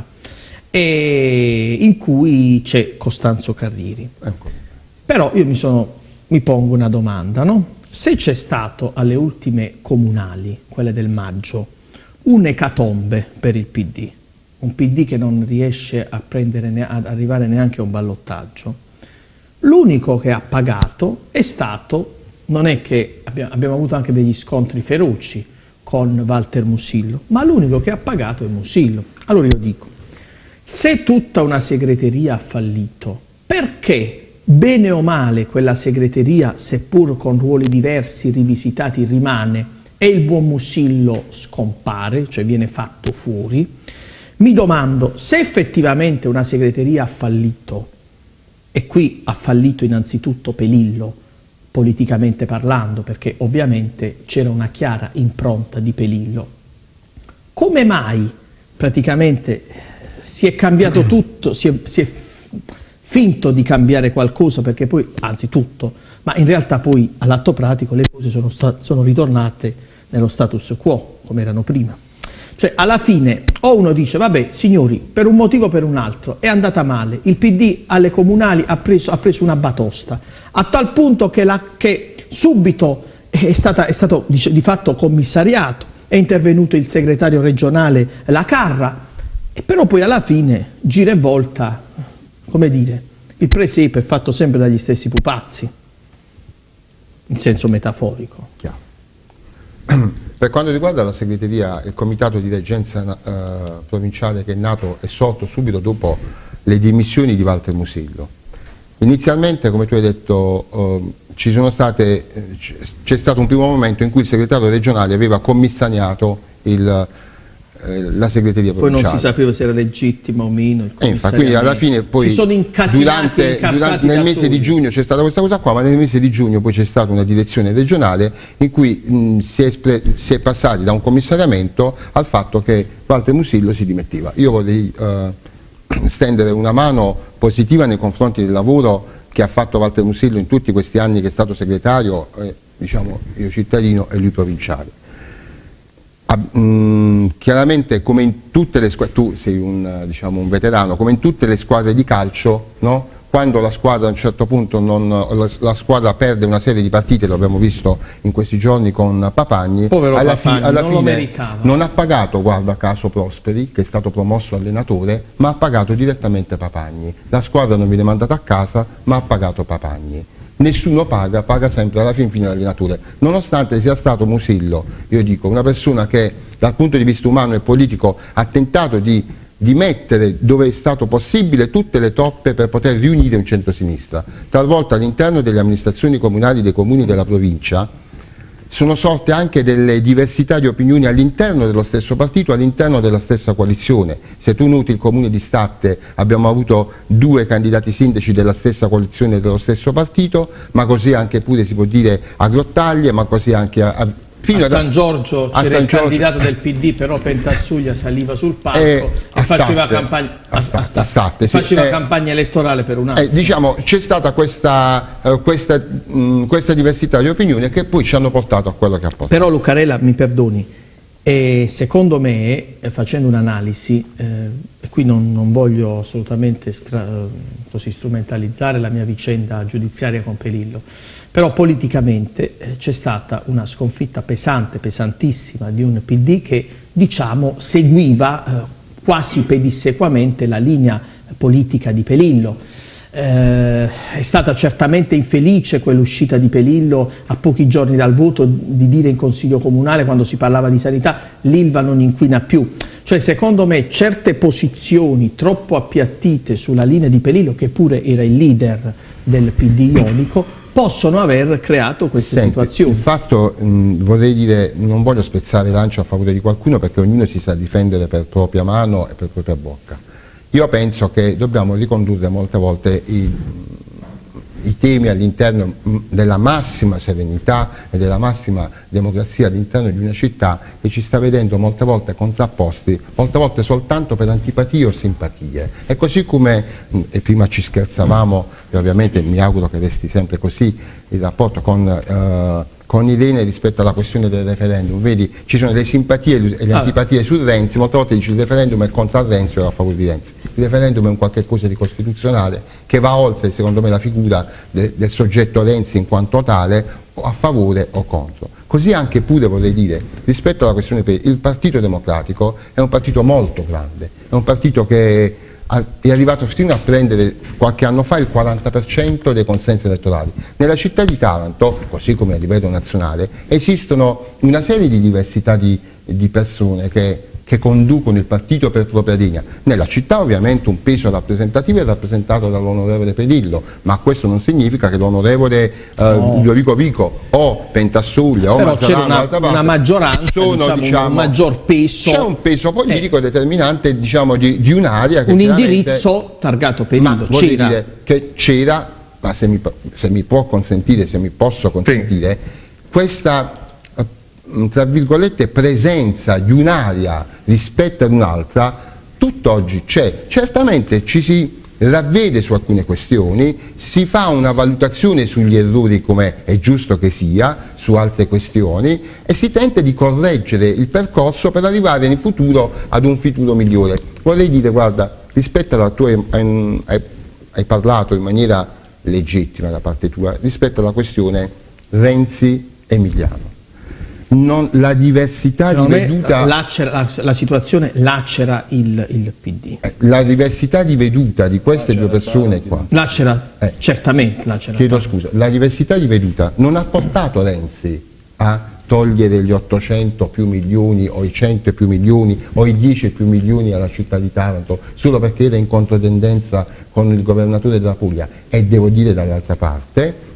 e in cui c'è Costanzo Carriri. Ecco. Però io mi pongo una domanda, no? Se c'è stato alle ultime comunali, quelle del maggio, un'ecatombe per il PD, un PD che non riesce ad arrivare neanche a un ballottaggio, l'unico che ha pagato è stato, non è che abbiamo avuto anche degli scontri feroci con Walter Musillo, ma l'unico che ha pagato è Musillo. Allora io dico, se tutta una segreteria ha fallito, perché bene o male quella segreteria, seppur con ruoli diversi, rivisitati, rimane e il buon Musillo scompare, cioè viene fatto fuori? Mi domando, se effettivamente una segreteria ha fallito, e qui ha fallito innanzitutto Pelillo, politicamente parlando, perché ovviamente c'era una chiara impronta di Pelillo, come mai praticamente si è cambiato tutto, si è finto di cambiare qualcosa, perché poi, anzi tutto, ma in realtà poi all'atto pratico le cose sono ritornate nello status quo, come erano prima. Cioè alla fine o uno dice, vabbè signori, per un motivo o per un altro è andata male, il PD alle comunali ha preso una batosta, a tal punto che subito è stato di fatto commissariato, è intervenuto il segretario regionale La Carra, e però poi alla fine gira e volta, come dire, il presepe è fatto sempre dagli stessi pupazzi, in senso metaforico. Chiaro. Per quanto riguarda la segreteria, il comitato di reggenza provinciale che è nato e sorto subito dopo le dimissioni di Walter Musillo, inizialmente, come tu hai detto, c'è stato un primo momento in cui il segretario regionale aveva commissariato il la segreteria provinciale. Poi non si sapeva se era legittimo o meno. Quindi alla fine poi si sono incasinati nel mese di giugno c'è stata questa cosa qua, ma nel mese di giugno poi c'è stata una direzione regionale in cui si è passati da un commissariamento al fatto che Walter Musillo si dimetteva. Io vorrei stendere una mano positiva nei confronti del lavoro che ha fatto Walter Musillo in tutti questi anni che è stato segretario, diciamo io cittadino e lui provinciale. Chiaramente come in tutte le squadre, tu sei un veterano, come in tutte le squadre di calcio, no? Quando la squadra a un certo punto la squadra perde una serie di partite, lo abbiamo visto in questi giorni con Papagni, alla fine non ha pagato, guarda caso, Prosperi, che è stato promosso allenatore, ma ha pagato direttamente Papagni. La squadra non viene mandata a casa, ma ha pagato Papagni. Nessuno paga sempre alla fine l'allenatore, nonostante sia stato Musillo, io dico, una persona che dal punto di vista umano e politico ha tentato di mettere dove è stato possibile tutte le toppe per poter riunire un centrosinistra. Talvolta all'interno delle amministrazioni comunali dei comuni della provincia sono sorte anche delle diversità di opinioni all'interno dello stesso partito, all'interno della stessa coalizione. Se tu noti il comune di Statte abbiamo avuto 2 candidati sindaci della stessa coalizione dello stesso partito, ma così anche pure si può dire a Grottaglie, ma così anche a San Giorgio c'era il candidato del PD, però Pentassuglia saliva sul palco e faceva campagna elettorale per un anno. Diciamo, c'è stata questa diversità di opinioni che poi ci hanno portato a quello che ha portato. Però Lucarella, mi perdoni, secondo me, facendo un'analisi, e qui non voglio assolutamente così strumentalizzare la mia vicenda giudiziaria con Pelillo, però politicamente c'è stata una sconfitta pesante, pesantissima di un PD che, diciamo, seguiva quasi pedissequamente la linea politica di Pelillo. È stata certamente infelice quell'uscita di Pelillo a pochi giorni dal voto di dire in Consiglio Comunale, quando si parlava di sanità, l'Ilva non inquina più. Cioè, secondo me, certe posizioni troppo appiattite sulla linea di Pelillo, che pure era il leader del PD ionico, possono aver creato queste situazioni. Il fatto, vorrei dire, non voglio spezzare lancia a favore di qualcuno, perché ognuno si sa difendere per propria mano e per propria bocca. Io penso che dobbiamo ricondurre molte volte i temi all'interno della massima serenità e della massima democrazia all'interno di una città che ci sta vedendo molte volte contrapposti, molte volte soltanto per antipatie o simpatie. E così come, e prima ci scherzavamo, e ovviamente mi auguro che resti sempre così, il rapporto con Irene rispetto alla questione del referendum. Vedi, ci sono le simpatie e le antipatie su Renzi, molte volte dici il referendum è contro Renzi o a favore di Renzi. Il referendum è un qualche cosa di costituzionale che va oltre, secondo me, la figura del soggetto Renzi in quanto tale, o a favore o contro. Così anche pure vorrei dire, rispetto alla questione il Partito Democratico è un partito molto grande, è un partito che è arrivato fino a prendere qualche anno fa il 40% dei consensi elettorali. Nella città di Taranto, così come a livello nazionale, esistono una serie di diversità di persone che conducono il partito per propria linea. Nella città ovviamente un peso rappresentativo è rappresentato dall'onorevole Pelillo, ma questo non significa che l'onorevole Ludovico Vico o Pentassuglia o Mazzarano, c'era una maggioranza, diciamo, un maggior peso. C'è un peso politico determinante, diciamo, di un'area che un indirizzo targato Pelillo. Ma vuol dire che c'era, ma se mi può consentire, se mi posso consentire, questa tra virgolette presenza di un'area rispetto ad un'altra tutt'oggi c'è. Certamente ci si ravvede su alcune questioni, si fa una valutazione sugli errori, come è giusto che sia, su altre questioni, e si tenta di correggere il percorso per arrivare in futuro ad un futuro migliore. Vorrei dire, guarda, rispetto alla tua, hai parlato in maniera legittima da parte tua, rispetto alla questione Renzi-Emiliano. La diversità di veduta, la situazione lacera il PD. La diversità di veduta di queste due persone qua. Certamente lacera. Chiedo scusa, la diversità di veduta non ha portato Renzi a togliere gli 800 più milioni o i 100 più milioni o i 10 più milioni alla città di Taranto solo perché era in controtendenza con il governatore della Puglia. E devo dire dall'altra parte che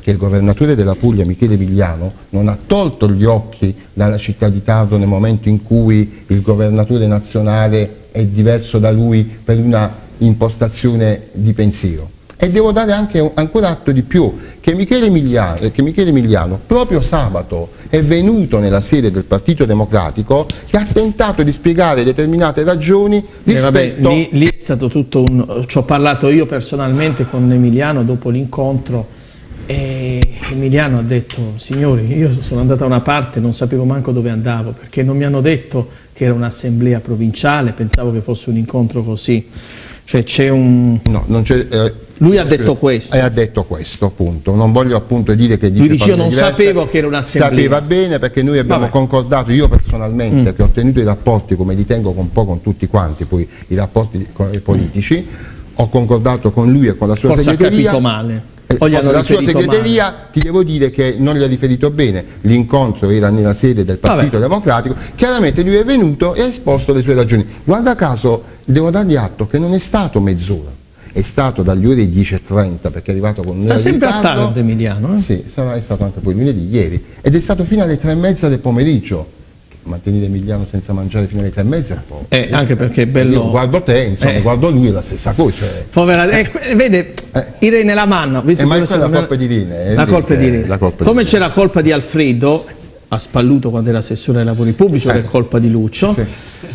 che il governatore della Puglia, Michele Emiliano, non ha tolto gli occhi dalla città di Taranto nel momento in cui il governatore nazionale è diverso da lui per una impostazione di pensiero. E devo dare anche ancora atto di più, che Michele Emiliano proprio sabato è venuto nella sede del Partito Democratico e ha tentato di spiegare determinate ragioni rispetto... lì è stato tutto un... ci ho parlato io personalmente con Emiliano dopo l'incontro e Emiliano ha detto: signori, io sono andato da una parte, non sapevo manco dove andavo, perché non mi hanno detto che era un'assemblea provinciale, pensavo che fosse un incontro così. Cioè c'è un... No, non c'è... lui ha detto questo. Ha detto questo, appunto. Non voglio appunto dire che... Lui dice: io non sapevo che era un'assemblea. Sapeva bene, perché noi abbiamo concordato, io personalmente, che ho tenuto i rapporti, come li tengo un po' con tutti quanti, poi i rapporti politici, ho concordato con lui e con la sua segreteria... Forse ha capito male. La sua segreteria, ti devo dire che non gli ha riferito bene, l'incontro era nella sede del Partito Democratico, chiaramente lui è venuto e ha esposto le sue ragioni. Guarda caso, devo dargli atto che non è stato mezz'ora, è stato dagli ore 10:30, perché è arrivato con un sta sempre a Taranto Emiliano, Sì, è stato anche poi lunedì, ieri, ed è stato fino alle 3:30 del pomeriggio. Mantenere Emiliano senza mangiare fino alle 3:30 è un po'. Anche perché è bello. Io guardo te, insomma, guardo lui, è la stessa cosa. Povera, vede, Irene Lamanna. Ma è la colpa di Irene. La colpa di Irene. Come c'è la colpa di Alfredo a Spalluto quando era assessore ai lavori pubblici, che è colpa di Lucio. Sì.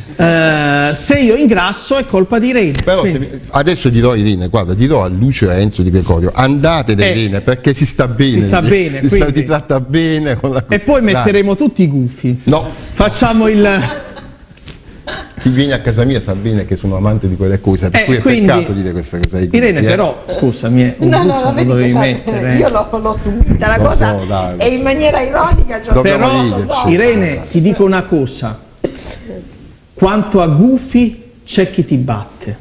Se io ingrasso è colpa di Irene. Però adesso dirò a Irene, guarda, dirò a Lucio e a Enzo Di Gregorio: andate da Irene, perché si sta bene. Si sta bene, ti tratta bene. E poi metteremo tutti i gufi. No. Facciamo il... Chi viene a casa mia sa bene che sono amante di quelle cose, per cui è peccato dire questa cosa. Irene, però, scusami, un gufo lo dovevi mettere. Io l'ho subita la cosa, dai, e in maniera ironica. Però, Irene, ti dico una cosa: quanto a gufi c'è chi ti batte.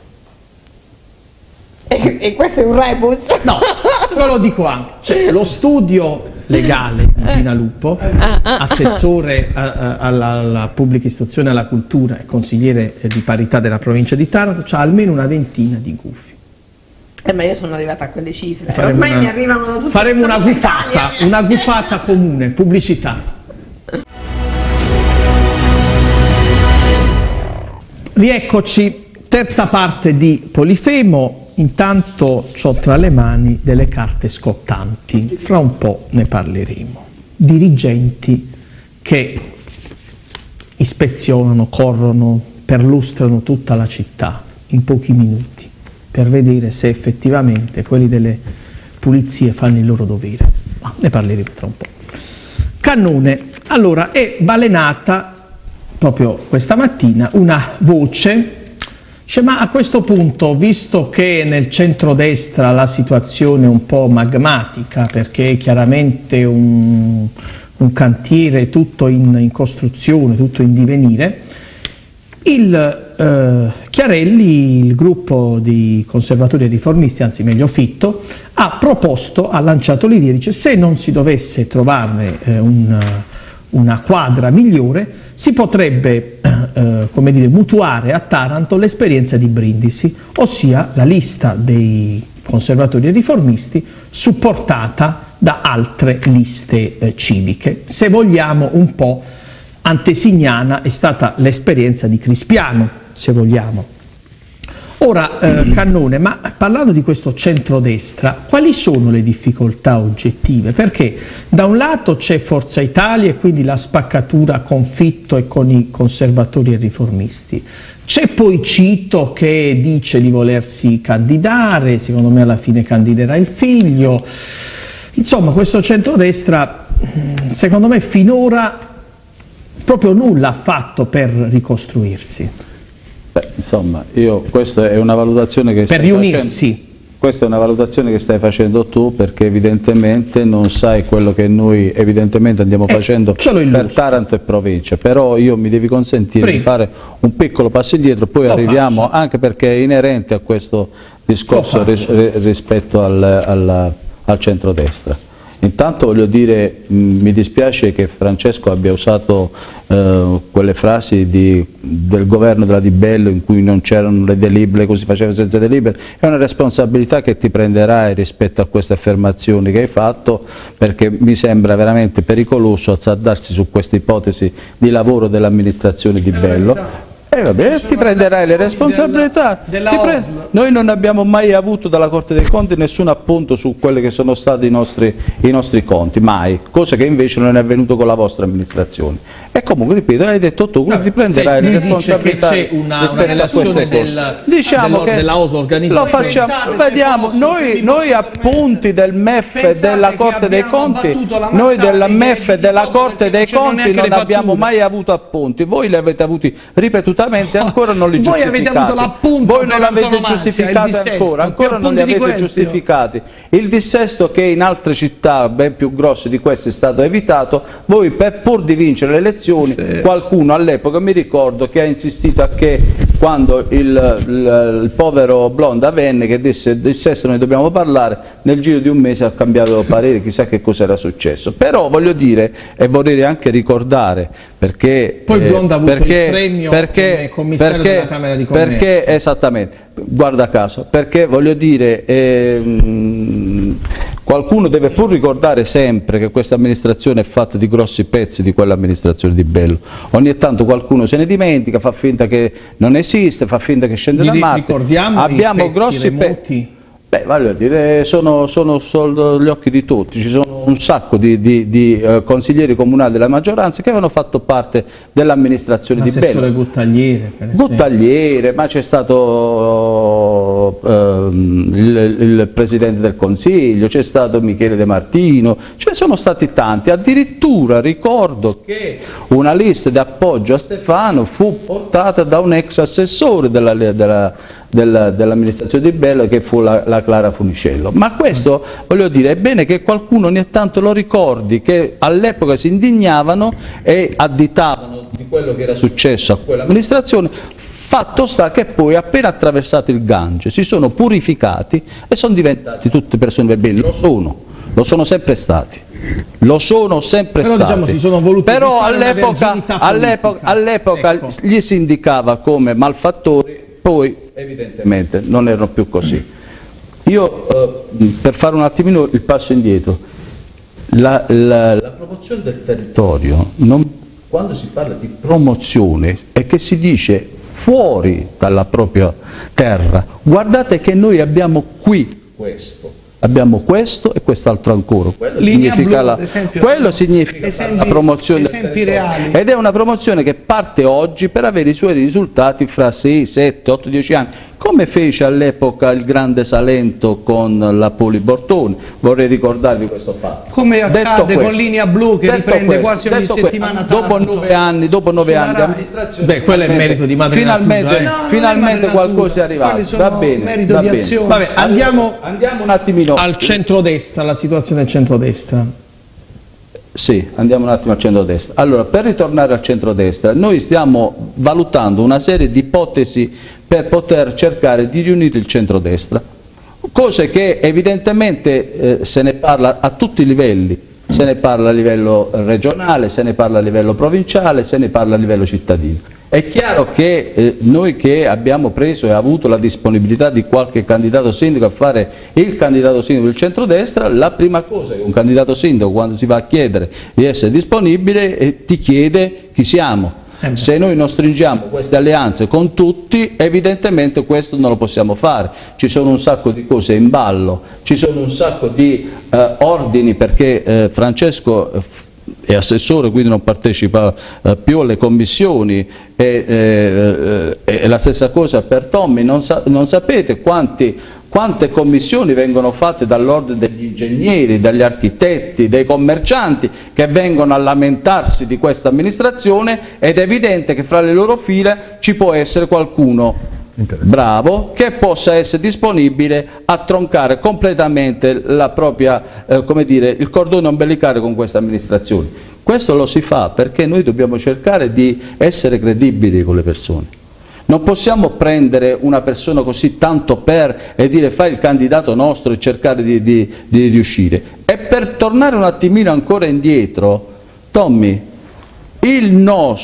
E questo è un rebus? No, ve lo dico anche. Cioè, lo studio legale di Gina Lupo, assessore alla pubblica istruzione e alla cultura e consigliere di parità della provincia di Taranto, c'ha almeno una ventina di gufi. Ma io sono arrivata a quelle cifre, ormai mi arrivano da tutte. Faremo una gufata comune, pubblicità. Rieccoci, terza parte di Polifemo. Intanto ho tra le mani delle carte scottanti, fra un po' ne parleremo. Dirigenti che ispezionano, corrono, perlustrano tutta la città in pochi minuti per vedere se effettivamente quelli delle pulizie fanno il loro dovere. Ma ne parleremo tra un po'. Cannone, allora è balenata proprio questa mattina una voce. Ma a questo punto, visto che nel centrodestra la situazione è un po' magmatica, perché è chiaramente un cantiere tutto in costruzione, tutto in divenire, Chiarelli, il gruppo di conservatori e riformisti, anzi meglio Fitto, ha proposto, ha lanciato l'idea, dice: se non si dovesse trovare una quadra migliore, si potrebbe come dire, mutuare a Taranto l'esperienza di Brindisi, ossia la lista dei conservatori e riformisti supportata da altre liste civiche. Se vogliamo un po' antesignana è stata l'esperienza di Crispiano, se vogliamo. Ora, Cannone, ma parlando di questo centrodestra, quali sono le difficoltà oggettive? Perché da un lato c'è Forza Italia e quindi la spaccatura con Fitto e con i conservatori e riformisti. C'è poi Cito che dice di volersi candidare, secondo me alla fine candiderà il figlio. Insomma, questo centrodestra, secondo me, finora proprio nulla ha fatto per ricostruirsi. Insomma, questa è una valutazione che per riunirsi. Questa è una valutazione che stai facendo tu, perché evidentemente non sai quello che noi evidentemente andiamo facendo per Taranto e provincia, però io mi devi consentire di fare un piccolo passo indietro, poi arriviamo, anche perché è inerente a questo discorso rispetto al centrodestra. Intanto voglio dire, mi dispiace che Francesco abbia usato quelle frasi del governo della Di Bello in cui non c'erano le delibere, così faceva senza delibere. È una responsabilità che ti prenderai rispetto a queste affermazioni che hai fatto, perché mi sembra veramente pericoloso azzardarsi su questa ipotesi di lavoro dell'amministrazione Di Bello. Vabbè, ti prenderai le responsabilità. Noi non abbiamo mai avuto dalla Corte dei Conti nessun appunto su quelli che sono stati i nostri conti, mai, cosa che invece non è avvenuto con la vostra amministrazione. E comunque, ripeto, l'hai detto tu, quindi ti prenderai le responsabilità rispetto a queste cose. Diciamo che lo facciamo, vediamo, noi appunti del MEF e della Corte dei Conti, noi della MEF e della Corte dei Conti non abbiamo mai avuto appunti, voi li avete avuti ripetutamente. Ancora non li giustificate. Voi avete avuto l'appunto, voi non l'avete giustificati ancora non li avete giustificati. Il dissesto che in altre città ben più grosse di queste è stato evitato, voi pur di vincere le elezioni, qualcuno all'epoca, mi ricordo, che ha insistito a che quando il povero Blonda venne, che disse del sesso ne dobbiamo parlare, nel giro di un mese ha cambiato parere, chissà che cosa era successo. Però voglio dire, e vorrei anche ricordare, perché poi Blonda ha avuto il premio come commissario della Camera di Commercio. Perché, esattamente, guarda caso, perché voglio dire, qualcuno deve pur ricordare sempre che questa amministrazione è fatta di grossi pezzi di quell'amministrazione Di Bello. Ogni tanto qualcuno se ne dimentica, fa finta che non esiste, fa finta che scende da Marte. Ricordiamo abbiamo grossi pezzi. Beh, voglio dire, sono gli occhi di tutti, ci sono un sacco di consiglieri comunali della maggioranza che avevano fatto parte dell'amministrazione Di Bello. L'assessore Guttagliere, ma c'è stato il Presidente del Consiglio, c'è stato Michele De Martino, ce ne sono stati tanti, addirittura ricordo che una lista di appoggio a Stefano fu portata da un ex assessore dell'amministrazione Di Bello, che fu la Clara Funicello. Ma questo, voglio dire, è bene che qualcuno ogni tanto lo ricordi, che all'epoca si indignavano e additavano di quello che era successo a quell'amministrazione. Fatto sta che poi, appena attraversato il Gange, si sono purificati e sono diventati tutte persone per bene. Lo sono sempre stati. Lo sono sempre stati. Diciamo, si sono voluti. Però all'epoca ecco, gli si indicava come malfattori, poi evidentemente non erano più così. Io, per fare un attimino il passo indietro, la promozione del territorio, quando si parla di promozione, è che si dice fuori dalla propria terra, guardate che noi abbiamo qui questo. Abbiamo questo e quest'altro ancora. Quello significa la promozione del territorio. Ed è una promozione che parte oggi per avere i suoi risultati fra 6, 7, 8, 10 anni. Come fece all'epoca il grande Salento con la Poli Bortoni, vorrei ricordarvi questo fatto. Come accade con Linea Blu, che riprende quasi ogni settimana. Dopo 9 anni di amministrazione. Beh, quello è il merito di Madre Natura. Finalmente qualcosa è arrivato. Va bene. Merito di azione. Vabbè, andiamo un attimino al centrodestra, la situazione del centrodestra. Sì, andiamo un attimo al centrodestra. Allora, per ritornare al centrodestra, noi stiamo valutando una serie di ipotesi per poter cercare di riunire il centrodestra, cose che evidentemente se ne parla a tutti i livelli, se ne parla a livello regionale, se ne parla a livello provinciale, se ne parla a livello cittadino. È chiaro che noi che abbiamo preso e avuto la disponibilità di qualche candidato sindaco a fare il candidato sindaco del centrodestra, la prima cosa che un candidato sindaco, quando si va a chiedere di essere disponibile, ti chiede chi siamo. Se noi non stringiamo queste alleanze con tutti, evidentemente questo non lo possiamo fare. Ci sono un sacco di cose in ballo, ci sono un sacco di ordini, perché Francesco è assessore, quindi non partecipa più alle commissioni, e la stessa cosa per Tommy. Non sapete quante commissioni vengono fatte dall'ordine degli ingegneri, dagli architetti, dei commercianti, che vengono a lamentarsi di questa amministrazione, ed è evidente che fra le loro fila ci può essere qualcuno bravo che possa essere disponibile a troncare completamente la propria, come dire, il cordone ombelicale con questa amministrazione. Questo lo si fa perché noi dobbiamo cercare di essere credibili con le persone. Non possiamo prendere una persona così tanto per e dire fai il candidato nostro e cercare di riuscire. E per tornare un attimino ancora indietro, Tommy, il no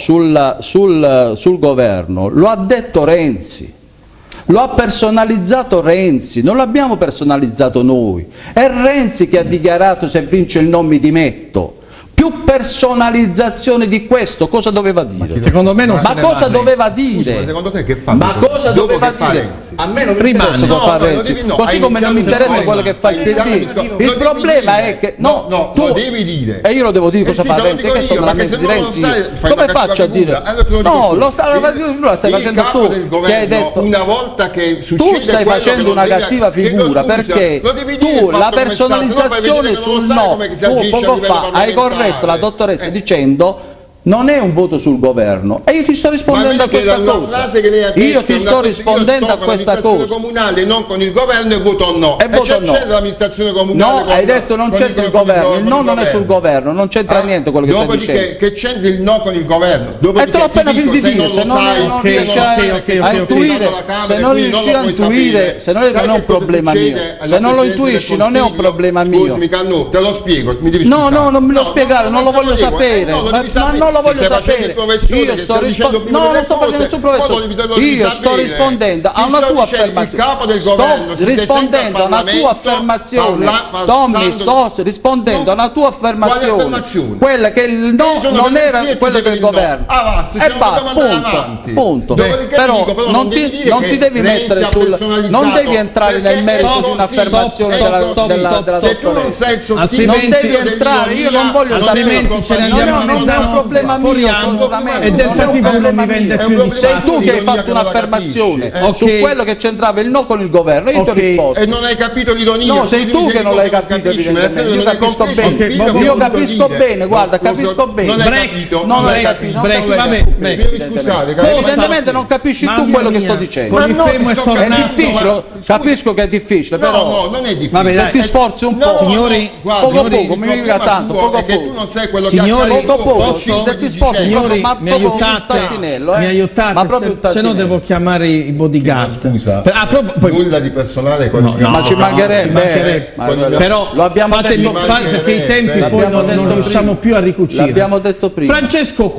sul governo lo ha detto Renzi, lo ha personalizzato Renzi, non l'abbiamo personalizzato noi, è Renzi che ha dichiarato: se vince il non mi dimetto. Più personalizzazione di questo cosa doveva dire? Secondo me non ma cosa doveva dire? Scusa, secondo te che fa? Ma cosa doveva dire? A me non mi interessa cosa fa Renzi, così come non mi interessa quello che fa il PD. Il problema è che no, tu lo devi dire. E io lo devo dire cosa fa Renzi, che sono la mente di Renzi. Come faccio a dire? No, lo stai facendo tu, che hai detto. Una volta che succede, tu stai facendo una cattiva figura, perché tu la personalizzazione sul no, tu poco fa hai corretto la dottoressa dicendo: non è un voto sul governo, e io ti sto rispondendo a questa cosa. Io ti sto rispondendo a questa cosa. Comunale non con il governo e voto no. E voto no. C'è l'amministrazione comunale. No, hai detto non c'entra il governo. Il no non è sul governo, non c'entra niente quello che stai dicendo. Che c'entra il no con il governo. E te l'ho appena finito di dire, se non riesci a intuire, se non riesci a intuire, se non è un problema mio. Se non lo intuisci non è un problema mio. Scusami Cannu, te lo spiego. No, non me lo spiegare, non lo voglio sapere. Ma non lo voglio sapere. Io sto rispondendo, no, non sto facendo nessun professore, io sto rispondendo a una tua affermazione, sto rispondendo a una tua affermazione, Tommy, sto rispondendo a una tua affermazione, quella che il no non era quello del governo, e basta, punto. Però non ti devi mettere non devi entrare nel merito di un'affermazione della dottoressa, non devi entrare, io non voglio sapere, non è un problema mio. E del cattivo non mi vende più di sei tu che hai fatto un'affermazione su quello che c'entrava il no con il governo, io ti ho risposto. E non hai capito l'ironia. No, sei tu che non l'hai capito evidentemente. Io capisco bene, io capisco bene, guarda, capisco bene. Non l'hai capito. Scusate, evidentemente non capisci tu quello che sto dicendo. È difficile, capisco che è difficile, però no, non è difficile. Se ti sforzi un po', signori, poco mi mica tanto, poco poco, se ti sforzi. Signori, mi aiutate, se no devo chiamare i bodyguard. Nulla di personale con ma ci mancherebbe. Però lo abbiamo fatemi perché i tempi poi non riusciamo più a ricucire. L'abbiamo detto prima. Francesco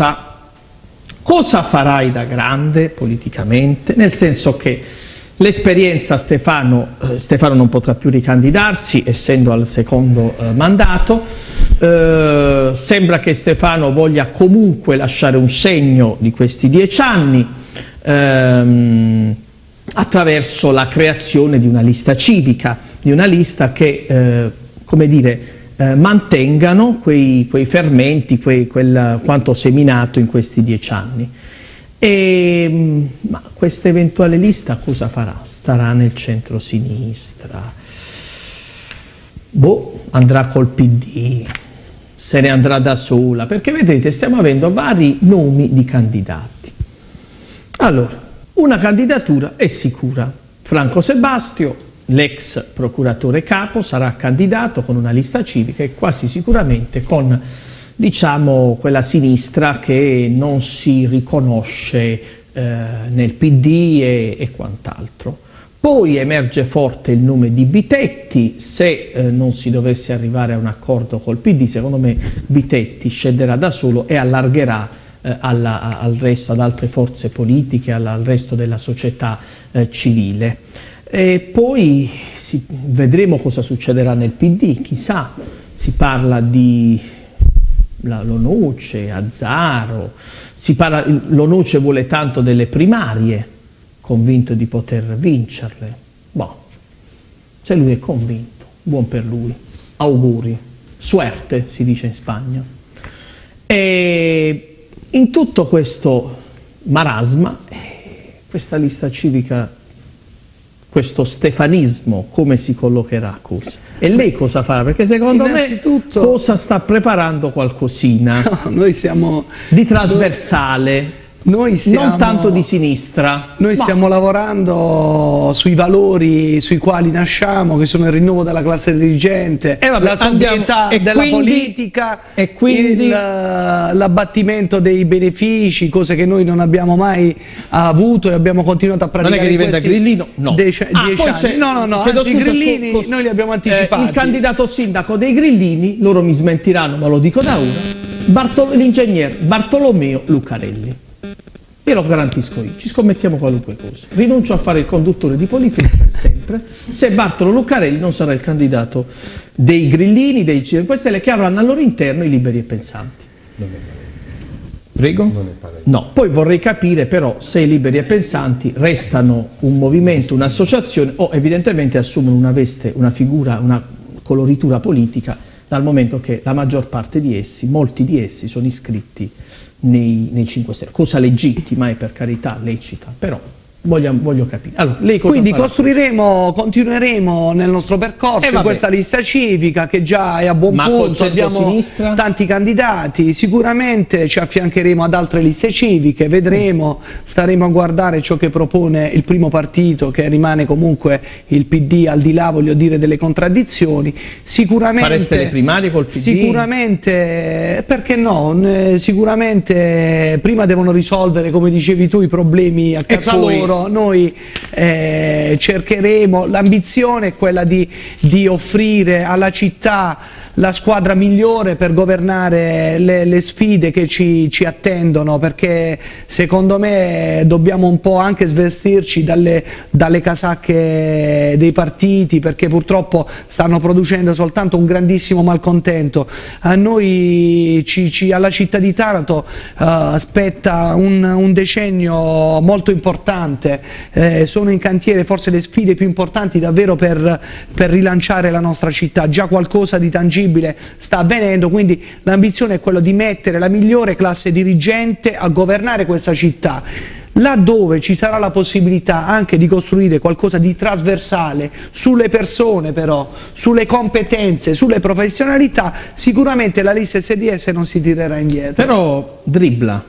cosa farai da grande politicamente? Nel senso che l'esperienza Stefano non potrà più ricandidarsi, essendo al secondo mandato. Sembra che Stefano voglia comunque lasciare un segno di questi 10 anni attraverso la creazione di una lista civica, di una lista che, come dire, mantengano quei fermenti, quanto seminato in questi 10 anni. Ma questa eventuale lista cosa farà? Starà nel centro-sinistra? Andrà col PD, se ne andrà da sola, perché vedete stiamo avendo vari nomi di candidati. Allora, una candidatura è sicura: Franco Sebastio, l'ex procuratore capo, sarà candidato con una lista civica e quasi sicuramente con, diciamo, quella sinistra che non si riconosce nel PD e quant'altro. Poi emerge forte il nome di Bitetti. Se non si dovesse arrivare a un accordo col PD, secondo me Bitetti scenderà da solo e allargherà al resto, ad altre forze politiche, al resto della società civile. E poi vedremo cosa succederà nel PD, chissà, si parla di Lonuce, Azzaro, Lonuce vuole tanto delle primarie, convinto di poter vincerle. Se lui è convinto, buon per lui, auguri, suerte si dice in Spagna. E in tutto questo marasma, questa lista civica, questo stefanismo, come si collocherà? E lei cosa farà? Perché secondo me cosa sta preparando qualcosina noi siamo di trasversale. non tanto di sinistra. Noi stiamo lavorando sui valori sui quali nasciamo, che sono il rinnovo della classe dirigente, la sobrietà della politica e quindi l'abbattimento dei benefici, cose che noi non abbiamo mai avuto e abbiamo continuato a praticare. Non è che diventa grillino? No. 10 anni. No, anzi i grillini noi li abbiamo anticipati. Il candidato sindaco dei grillini, loro mi smentiranno ma lo dico da ora, l'ingegner Bartolomeo Lucarelli. Io lo garantisco io, ci scommettiamo qualunque cosa. Rinuncio a fare il conduttore di Polifemo per sempre se Bartolo Lucarelli non sarà il candidato dei grillini, dei 5 Stelle, che avranno al loro interno i liberi e pensanti. Prego? No, poi vorrei capire però se i liberi e pensanti restano un movimento, un'associazione o evidentemente assumono una veste, una figura, una coloritura politica, dal momento che la maggior parte di essi, molti di essi sono iscritti nei 5 Stelle, cosa legittima e per carità lecita, però voglio capire. Allora, lei cosa quindi continueremo nel nostro percorso in questa lista civica che già è a buon punto, abbiamo tanti candidati, sicuramente ci affiancheremo ad altre liste civiche, vedremo, staremo a guardare ciò che propone il primo partito, che rimane comunque il PD, al di là, voglio dire, delle contraddizioni. Sicuramente fareste le primarie col PD? Sicuramente, perché no? Sicuramente prima devono risolvere, come dicevi tu, i problemi a casa loro. Noi cercheremo, l'ambizione è quella di offrire alla città la squadra migliore per governare le sfide che ci attendono, perché secondo me dobbiamo un po' anche svestirci dalle casacche dei partiti, perché purtroppo stanno producendo soltanto un grandissimo malcontento. A noi, alla città di Taranto aspetta un decennio molto importante, sono in cantiere forse le sfide più importanti davvero per rilanciare la nostra città, già qualcosa di tangibile sta avvenendo, quindi l'ambizione è quella di mettere la migliore classe dirigente a governare questa città. Laddove ci sarà la possibilità anche di costruire qualcosa di trasversale sulle persone, però, sulle competenze, sulle professionalità, sicuramente la lista SDS non si tirerà indietro. Però dribbla,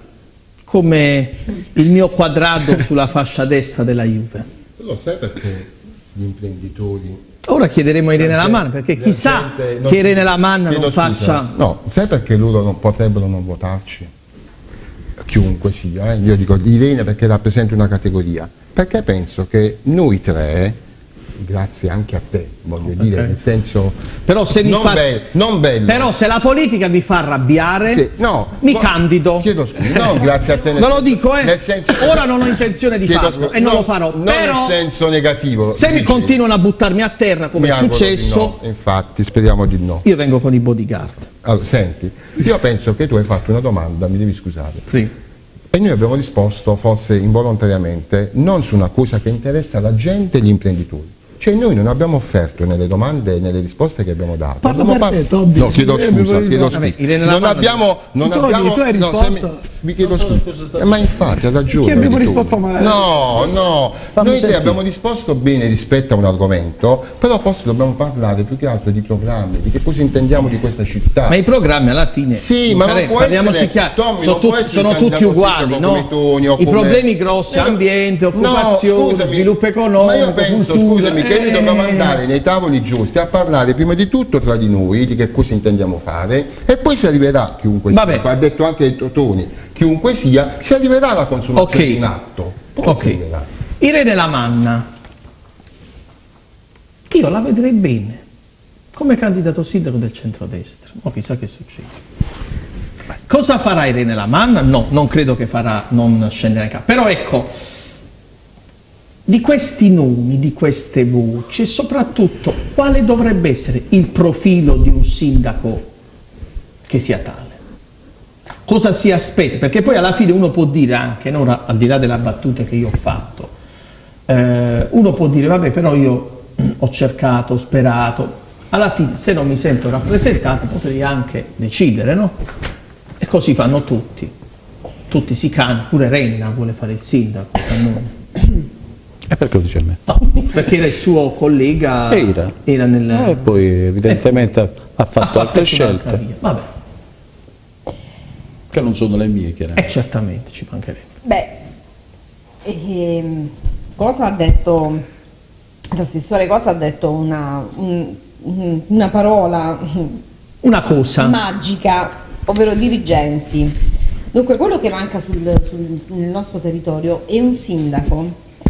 come il mio quadrato sulla fascia destra della Juve. Lo sai perché gli imprenditori... Ora chiederemo a Irene Lamanna, perché chissà che Irene Lamanna non faccia... No, sai perché loro non potrebbero non votarci? Chiunque sia, io dico Irene perché rappresenta una categoria, perché penso che noi tre, grazie anche a te, voglio dire, nel senso, però se non bello. Però se la politica mi fa arrabbiare, mi candido. Chiedo scusa, no, grazie a te. Ve lo dico, nel senso, ora non ho intenzione di farlo e non lo farò. Non però, nel senso negativo. Se mi continuano a buttarmi a terra come è successo, infatti, speriamo di no. Io vengo con i bodyguard. Allora, senti, io penso che tu hai fatto una domanda, mi devi scusare. Sì. E noi abbiamo risposto, forse involontariamente, non su una cosa che interessa la gente e gli imprenditori. Cioè noi non abbiamo offerto nelle domande e nelle risposte che abbiamo dato. Parla per te, Tobi. No, chiedo scusa. Non abbiamo... tu hai risposto? Vi chiedo scusa. Ma infatti ha ragione. Che abbiamo risposto male? No. Noi abbiamo risposto bene rispetto a un argomento, però forse dobbiamo parlare più che altro di programmi, di che cosa intendiamo di questa città. Ma i programmi alla fine... Sì, ma non può parliamoci chiaro, sono tutti uguali, no? I problemi grossi, ambiente, occupazione, sviluppo economico, cultura... Scusami, che noi dobbiamo andare nei tavoli giusti a parlare prima di tutto tra di noi di che cosa intendiamo fare e poi si arriverà, chiunque sia, ha detto anche Toni, chiunque sia, si arriverà alla consumazione in atto. Irene Lamanna, io la vedrei bene come candidato sindaco del centrodestra, ma chissà che succede. Cosa farà Irene Lamanna? No, non credo che farà, non scenderà in campo, però ecco, di questi nomi, di queste voci e soprattutto quale dovrebbe essere il profilo di un sindaco che sia tale? Cosa si aspetta? Perché poi alla fine uno può dire anche, no, al di là della battuta che io ho fatto, uno può dire vabbè però io ho cercato, ho sperato, alla fine se non mi sento rappresentato potrei anche decidere, no? E così fanno tutti si cantano, pure Renna vuole fare il sindaco. E perché lo dice a me? No, perché era il suo collega, era nel... E poi evidentemente ha fatto altre scelte. Vabbè. Che non sono le mie, chiaramente. Certamente, ci mancherebbe. Cosa ha detto l'assessore? Cosa ha detto? Una parola, una cosa magica, ovvero dirigenti. Dunque, quello che manca nel nostro territorio è un sindaco.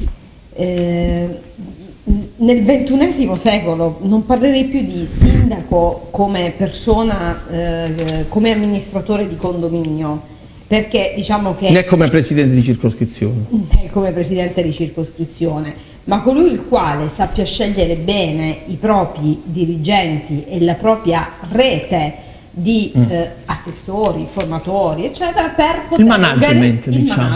Nel XXI secolo non parlerei più di sindaco come persona, come amministratore di condominio, perché diciamo che... né come presidente di circoscrizione. Come presidente di circoscrizione, ma colui il quale sappia scegliere bene i propri dirigenti e la propria rete di assessori, formatori, eccetera, per poter management,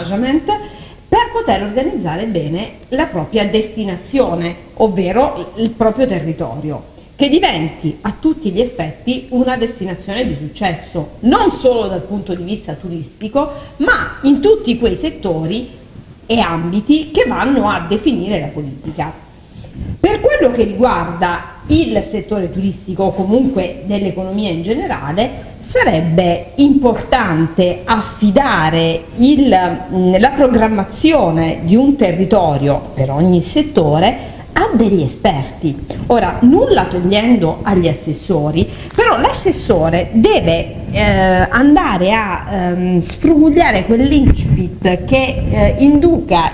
per poter organizzare bene la propria destinazione, ovvero il proprio territorio, che diventi a tutti gli effetti una destinazione di successo, non solo dal punto di vista turistico, ma in tutti quei settori e ambiti che vanno a definire la politica. Per quello che riguarda il settore turistico o comunque dell'economia in generale, sarebbe importante affidare la programmazione di un territorio per ogni settore a degli esperti. Ora, nulla togliendo agli assessori, però l'assessore deve andare a sfrugugliare quell'incipit che induca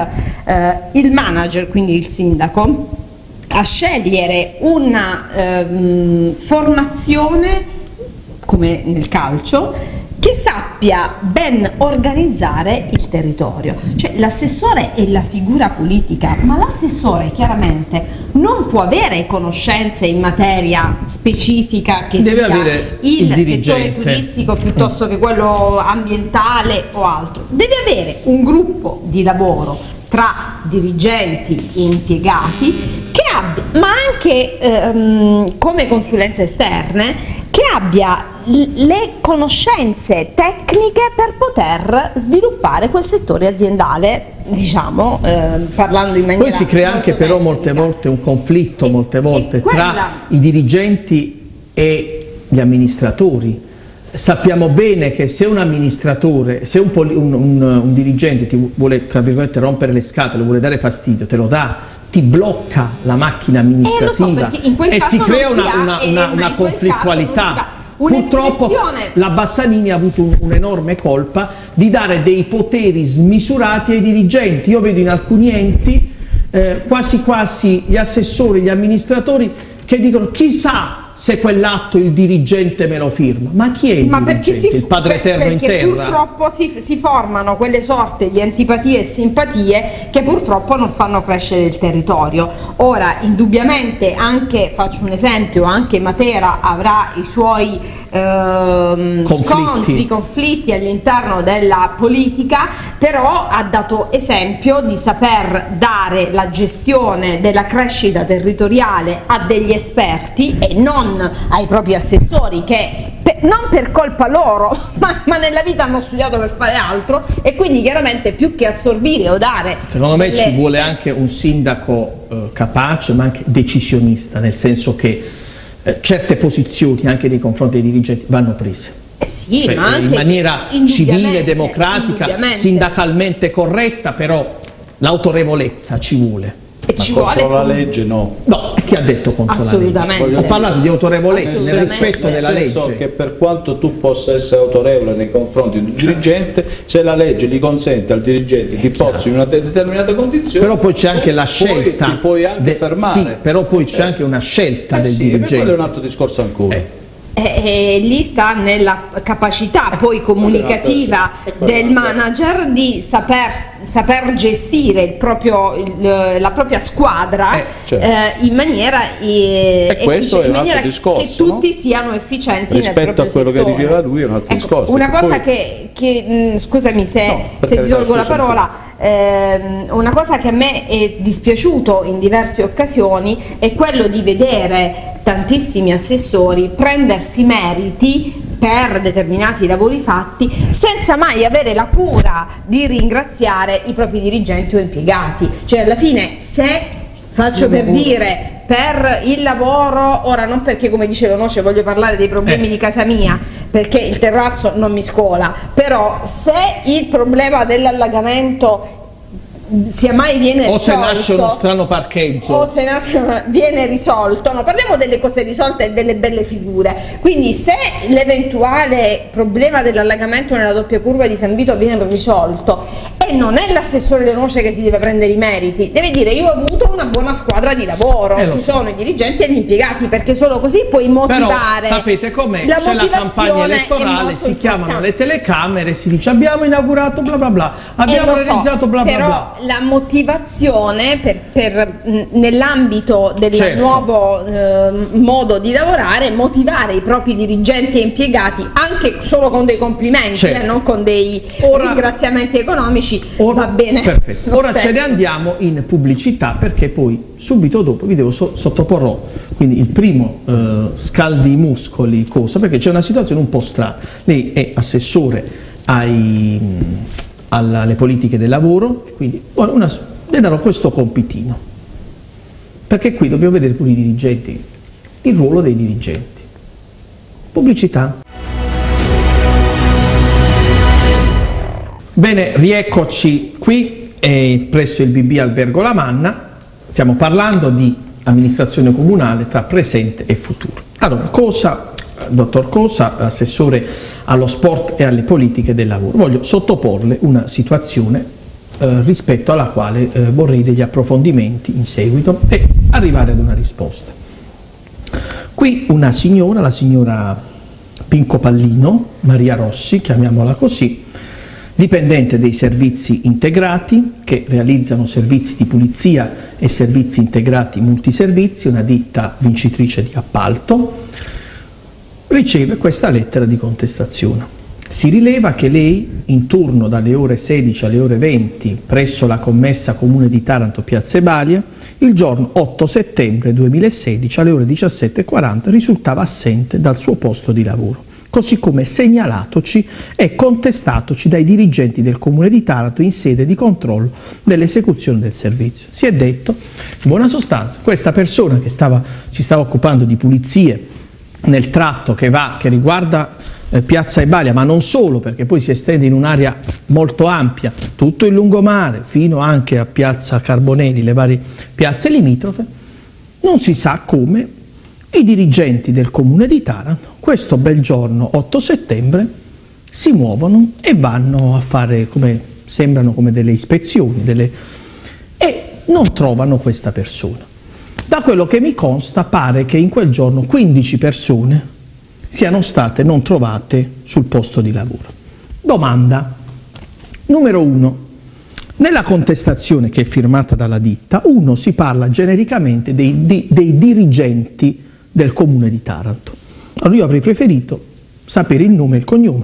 il manager, quindi il sindaco, a scegliere una formazione come nel calcio che sappia ben organizzare il territorio. Cioè, l'assessore è la figura politica, ma l'assessore chiaramente non può avere conoscenze in materia specifica che deve sia avere il settore turistico piuttosto che quello ambientale o altro. Deve avere un gruppo di lavoro tra dirigenti e impiegati che abbia, ma anche come consulenze esterne, che abbia le conoscenze tecniche per poter sviluppare quel settore aziendale, diciamo, parlando in maniera... Poi si crea anche però molte volte un conflitto, tra i dirigenti e gli amministratori. Sappiamo bene che se un amministratore, se un dirigente ti vuole, tra virgolette, rompere le scatole, vuole dare fastidio, te lo dà, ti blocca la macchina amministrativa e si crea una conflittualità. Purtroppo la Bassanini ha avuto un'enorme colpa di dare dei poteri smisurati ai dirigenti. Io vedo in alcuni enti quasi quasi gli assessori, gli amministratori che dicono chissà se quell'atto il dirigente me lo firma. Ma chi è il dirigente? Il Padre Eterno in terra? Purtroppo si formano quelle sorte di antipatie e simpatie che purtroppo non fanno crescere il territorio. Ora, indubbiamente, anche, faccio un esempio, anche Matera avrà i suoi conflitti all'interno della politica, però ha dato esempio di saper dare la gestione della crescita territoriale a degli esperti e non ai propri assessori che non per colpa loro ma nella vita hanno studiato per fare altro, e quindi chiaramente più che assorbire o dare, secondo me ci vuole anche un sindaco capace ma anche decisionista, nel senso che certe posizioni anche nei confronti dei dirigenti vanno prese. Sì, cioè, ma anche in maniera civile, democratica, sindacalmente corretta, però l'autorevolezza ci vuole. E ci vuole la legge, no? No, chi ha detto contro la legge? Ho parlato di autorevolezza nel rispetto della legge. Nel senso che per quanto tu possa essere autorevole nei confronti di un dirigente, se la legge gli consente al dirigente di porsi in una determinata condizione, però poi c'è anche la scelta, ti puoi anche fermare. Sì, però poi c'è anche una scelta del dirigente. Quello è un altro discorso ancora. Lì sta nella capacità poi comunicativa del manager di saper gestire la propria squadra in maniera, discorso, che tutti siano efficienti rispetto nel proprio a quello settore. che diceva lui. È un altro discorso. Una cosa scusami se ti tolgo la parola, una cosa che a me è dispiaciuto in diverse occasioni è quello di vedere tantissimi assessori prendersi meriti per determinati lavori fatti senza mai avere la cura di ringraziare i propri dirigenti o impiegati. Cioè, alla fine, se faccio per dire per il lavoro, ora non perché come dice Lonoce voglio parlare dei problemi di casa mia, perché il terrazzo non mi scola, però se il problema dell'allagamento sia mai viene risolto, se nasce uno strano parcheggio, o se viene risolto, no, parliamo delle cose risolte e delle belle figure. Quindi se l'eventuale problema dell'allagamento nella doppia curva di San Vito viene risolto, e non è l'assessore Lonoce che si deve prendere i meriti, deve dire io ho avuto una buona squadra di lavoro, ci sono i dirigenti e gli impiegati, perché solo così puoi motivare. Però sapete com'è? C'è la campagna elettorale, si chiamano le telecamere, si dice abbiamo inaugurato bla bla bla, abbiamo realizzato bla bla bla. La motivazione nell'ambito del nuovo modo di lavorare, motivare i propri dirigenti e impiegati anche solo con dei complimenti, non con dei ringraziamenti economici, va bene. Perfetto. Ora ce ne andiamo in pubblicità, perché poi subito dopo vi devo sottoporrò quindi il primo scaldi i muscoli, perché c'è una situazione un po' strana. Lei è assessore alle politiche del lavoro, e quindi le darò questo compitino, perché qui dobbiamo vedere pure i dirigenti, il ruolo dei dirigenti. Pubblicità. Bene, rieccoci qui presso il BB Albergo Lamanna, stiamo parlando di amministrazione comunale tra presente e futuro. Allora, dottor Cosa, assessore allo sport e alle politiche del lavoro, voglio sottoporle una situazione rispetto alla quale vorrei degli approfondimenti in seguito e arrivare ad una risposta. Qui una signora, la signora Pinco Pallino, Maria Rossi, chiamiamola così, dipendente dei servizi integrati che realizzano servizi di pulizia e servizi integrati multiservizi, una ditta vincitrice di appalto, riceve questa lettera di contestazione. Si rileva che lei, in turno dalle ore 16 alle ore 20 presso la commessa Comune di Taranto Piazza Ebalia, il giorno 8 settembre 2016 alle ore 17:40 risultava assente dal suo posto di lavoro, così come segnalatoci e contestatoci dai dirigenti del Comune di Taranto in sede di controllo dell'esecuzione del servizio. Si è detto, in buona sostanza, questa persona che ci stava occupando di pulizie nel tratto che riguarda Piazza Ebalia, ma non solo, perché poi si estende in un'area molto ampia, tutto il lungomare, fino anche a Piazza Carbonelli, le varie piazze limitrofe, non si sa come i dirigenti del Comune di Taranto, questo bel giorno 8 settembre, si muovono e vanno a fare, sembrano come delle ispezioni, e non trovano questa persona. Da quello che mi consta pare che in quel giorno 15 persone siano state non trovate sul posto di lavoro. Domanda numero 1. Nella contestazione che è firmata dalla ditta, si parla genericamente dei dirigenti del Comune di Taranto. Allora io avrei preferito sapere il nome e il cognome.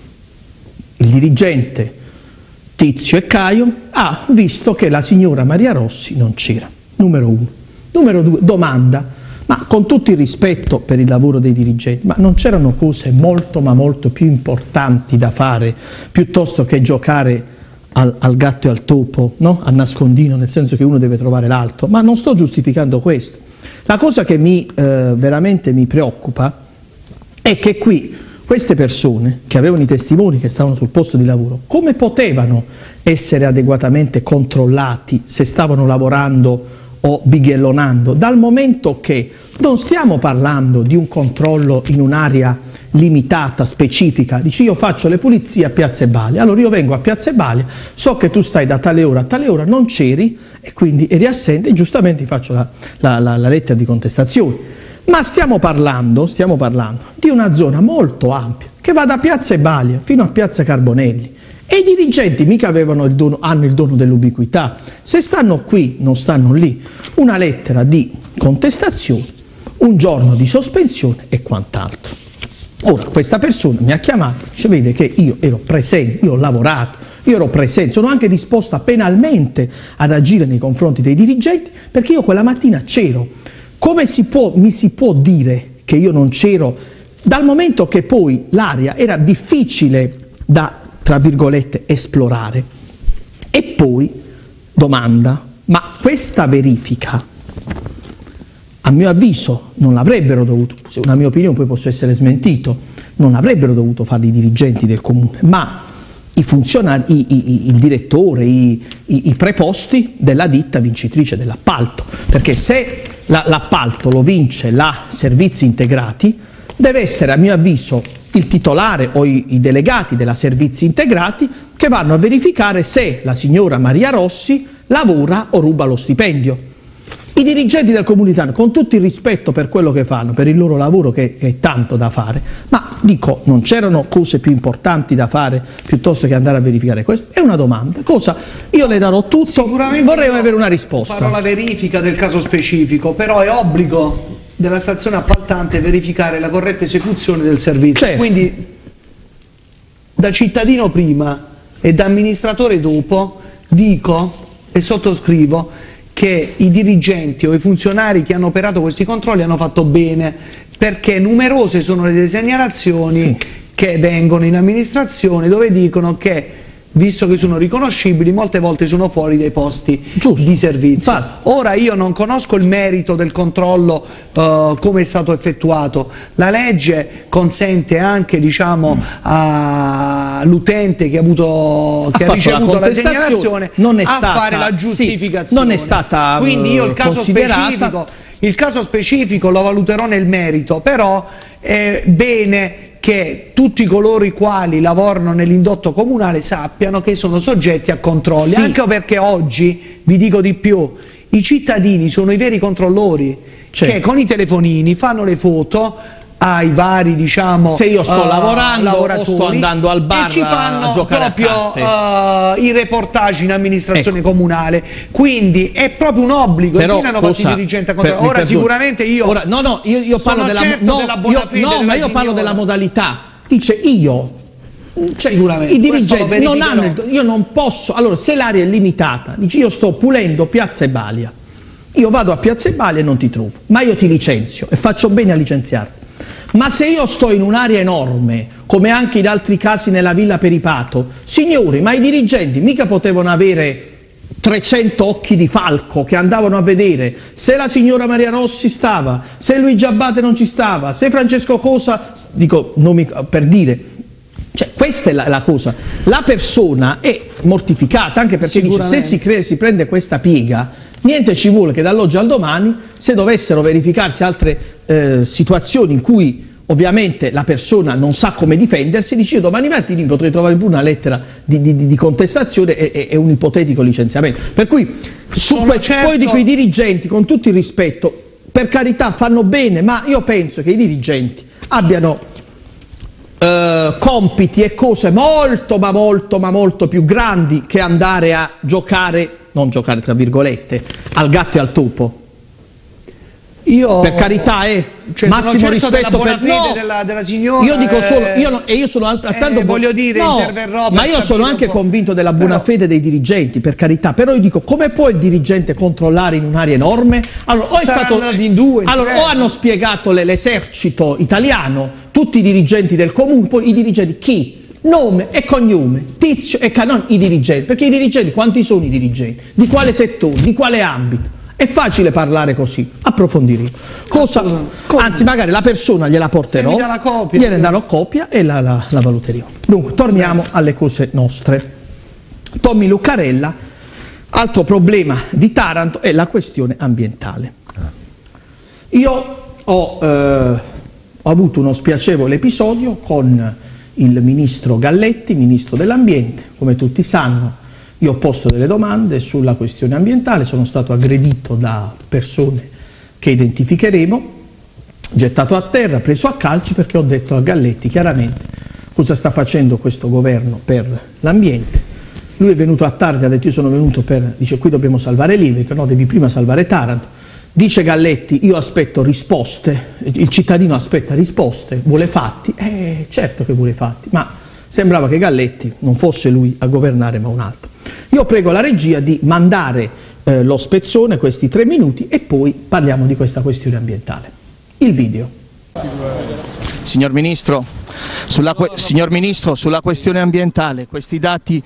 Il dirigente Tizio e Caio ha visto che la signora Maria Rossi non c'era. Numero 1. Numero 2, domanda, ma con tutto il rispetto per il lavoro dei dirigenti, ma non c'erano cose molto ma molto più importanti da fare piuttosto che giocare al gatto e al topo, no? Al nascondino, nel senso che uno deve trovare l'altro, ma non sto giustificando questo. La cosa che veramente mi preoccupa è che qui queste persone che avevano i testimoni che stavano sul posto di lavoro, come potevano essere adeguatamente controllati se stavano lavorando o bighellonando, dal momento che non stiamo parlando di un controllo in un'area limitata, specifica, dici io faccio le pulizie a Piazza Ebalia, allora io vengo a Piazza Ebalia, so che tu stai da tale ora a tale ora, non c'eri e quindi eri assente e giustamente ti faccio la lettera di contestazione. Ma stiamo parlando di una zona molto ampia che va da Piazza Ebalia fino a Piazza Carbonelli. E i dirigenti mica hanno il dono dell'ubiquità, se stanno qui non stanno lì, una lettera di contestazione, un giorno di sospensione e quant'altro. Ora questa persona mi ha chiamato, vede che io ero presente, io ho lavorato, io ero presente, sono anche disposta penalmente ad agire nei confronti dei dirigenti perché io quella mattina c'ero. Come mi si può dire che io non c'ero dal momento che poi l'area era difficile da, tra virgolette, esplorare? E poi, domanda, ma questa verifica a mio avviso non l'avrebbero dovuto, se una mia opinione poi posso essere smentito, non avrebbero dovuto fare i dirigenti del comune, ma i funzionari, il direttore, i preposti della ditta vincitrice dell'appalto, perché se l'appalto lo vince la Servizi Integrati, deve essere a mio avviso il titolare o i delegati della Servizi Integrati che vanno a verificare se la signora Maria Rossi lavora o ruba lo stipendio. I dirigenti del comunitario, con tutto il rispetto per quello che fanno, per il loro lavoro che è tanto da fare, ma dico, non c'erano cose più importanti da fare piuttosto che andare a verificare questo? È una domanda. Cosa? Io le darò tutto, vorrei avere una risposta. Farò la verifica del caso specifico, però è obbligo della stazione appaltante verificare la corretta esecuzione del servizio. Certo. Quindi da cittadino prima e da amministratore dopo dico e sottoscrivo che i dirigenti o i funzionari che hanno operato questi controlli hanno fatto bene, perché numerose sono le segnalazioni che vengono in amministrazione dove dicono che, visto che sono riconoscibili, molte volte sono fuori dai posti di servizio. Ora io non conosco il merito del controllo, come è stato effettuato. La legge consente anche, diciamo, all'utente che ha ricevuto la segnalazione a fare la giustificazione. Non è stata quindi io il caso specifico lo valuterò nel merito, però è bene che tutti coloro i quali lavorano nell'indotto comunale sappiano che sono soggetti a controlli, anche perché oggi, vi dico di più, i cittadini sono i veri controllori, che con i telefonini fanno le foto ai vari, diciamo, se io sto lavorando o sto andando al bar e ci fanno a giocare proprio i reportage in amministrazione comunale, quindi è proprio un obbligo. Però hanno fatto i dirigenti a controllare. Ora sicuramente io parlo della parlo della modalità. Dice sicuramente i dirigenti non hanno, io non posso, allora se l'area è limitata, dice io sto pulendo Piazza Ebalia, io vado a Piazza Ebalia e non ti trovo, ma io ti licenzio e faccio bene a licenziarti. Ma se io sto in un'area enorme, come anche in altri casi nella Villa Peripato, signori, ma i dirigenti mica potevano avere 300 occhi di falco che andavano a vedere se la signora Maria Rossi stava, se Luigi Abbate non ci stava, se Francesco Cosa, dico nomi per dire. Cioè, questa è la cosa. La persona è mortificata, anche perché dice, se si prende questa piega, niente ci vuole che dall'oggi al domani, se dovessero verificarsi altre situazioni in cui ovviamente la persona non sa come difendersi, dice io domani mattina potrei trovare pure una lettera di contestazione e un ipotetico licenziamento. Per cui poi dico i dirigenti, con tutto il rispetto, per carità fanno bene, ma io penso che i dirigenti abbiano compiti e cose molto ma molto più grandi che andare a giocare, non giocare tra virgolette, al gatto e al topo. Io, per carità, massimo rispetto per della signora. Io dico solo, io sono altrettanto voglio dire, interverrò. Ma io sono anche convinto della buona fede dei dirigenti, per carità. Però io dico, come può il dirigente controllare in un'area enorme? Allora, o hanno spiegato l'esercito italiano, tutti i dirigenti del comune, poi i dirigenti chi? Nome e cognome, tizio e non i dirigenti, perché i dirigenti, quanti sono i dirigenti? Di quale settore? Di quale ambito? È facile parlare così, approfondiremo. Anzi, magari la persona gliela porterò, gliene darò copia e la valuteremo. Dunque, torniamo alle cose nostre. Tommy Luccarella, altro problema di Taranto è la questione ambientale. Io ho avuto uno spiacevole episodio con il ministro Galletti, ministro dell'ambiente, come tutti sanno. Io ho posto delle domande sulla questione ambientale, sono stato aggredito da persone che identificheremo, gettato a terra, preso a calci perché ho detto a Galletti chiaramente cosa sta facendo questo governo per l'ambiente. Lui è venuto a tardi, ha detto io sono venuto dice qui dobbiamo salvare l'Ilva, dico no, devi prima salvare Taranto. Dice Galletti io aspetto risposte, il cittadino aspetta risposte, vuole fatti, certo che vuole fatti, ma sembrava che Galletti non fosse lui a governare ma un altro. Io prego la regia di mandare lo spezzone, questi 3 minuti, e poi parliamo di questa questione ambientale. Il video. Signor Ministro, sulla questione ambientale, questi dati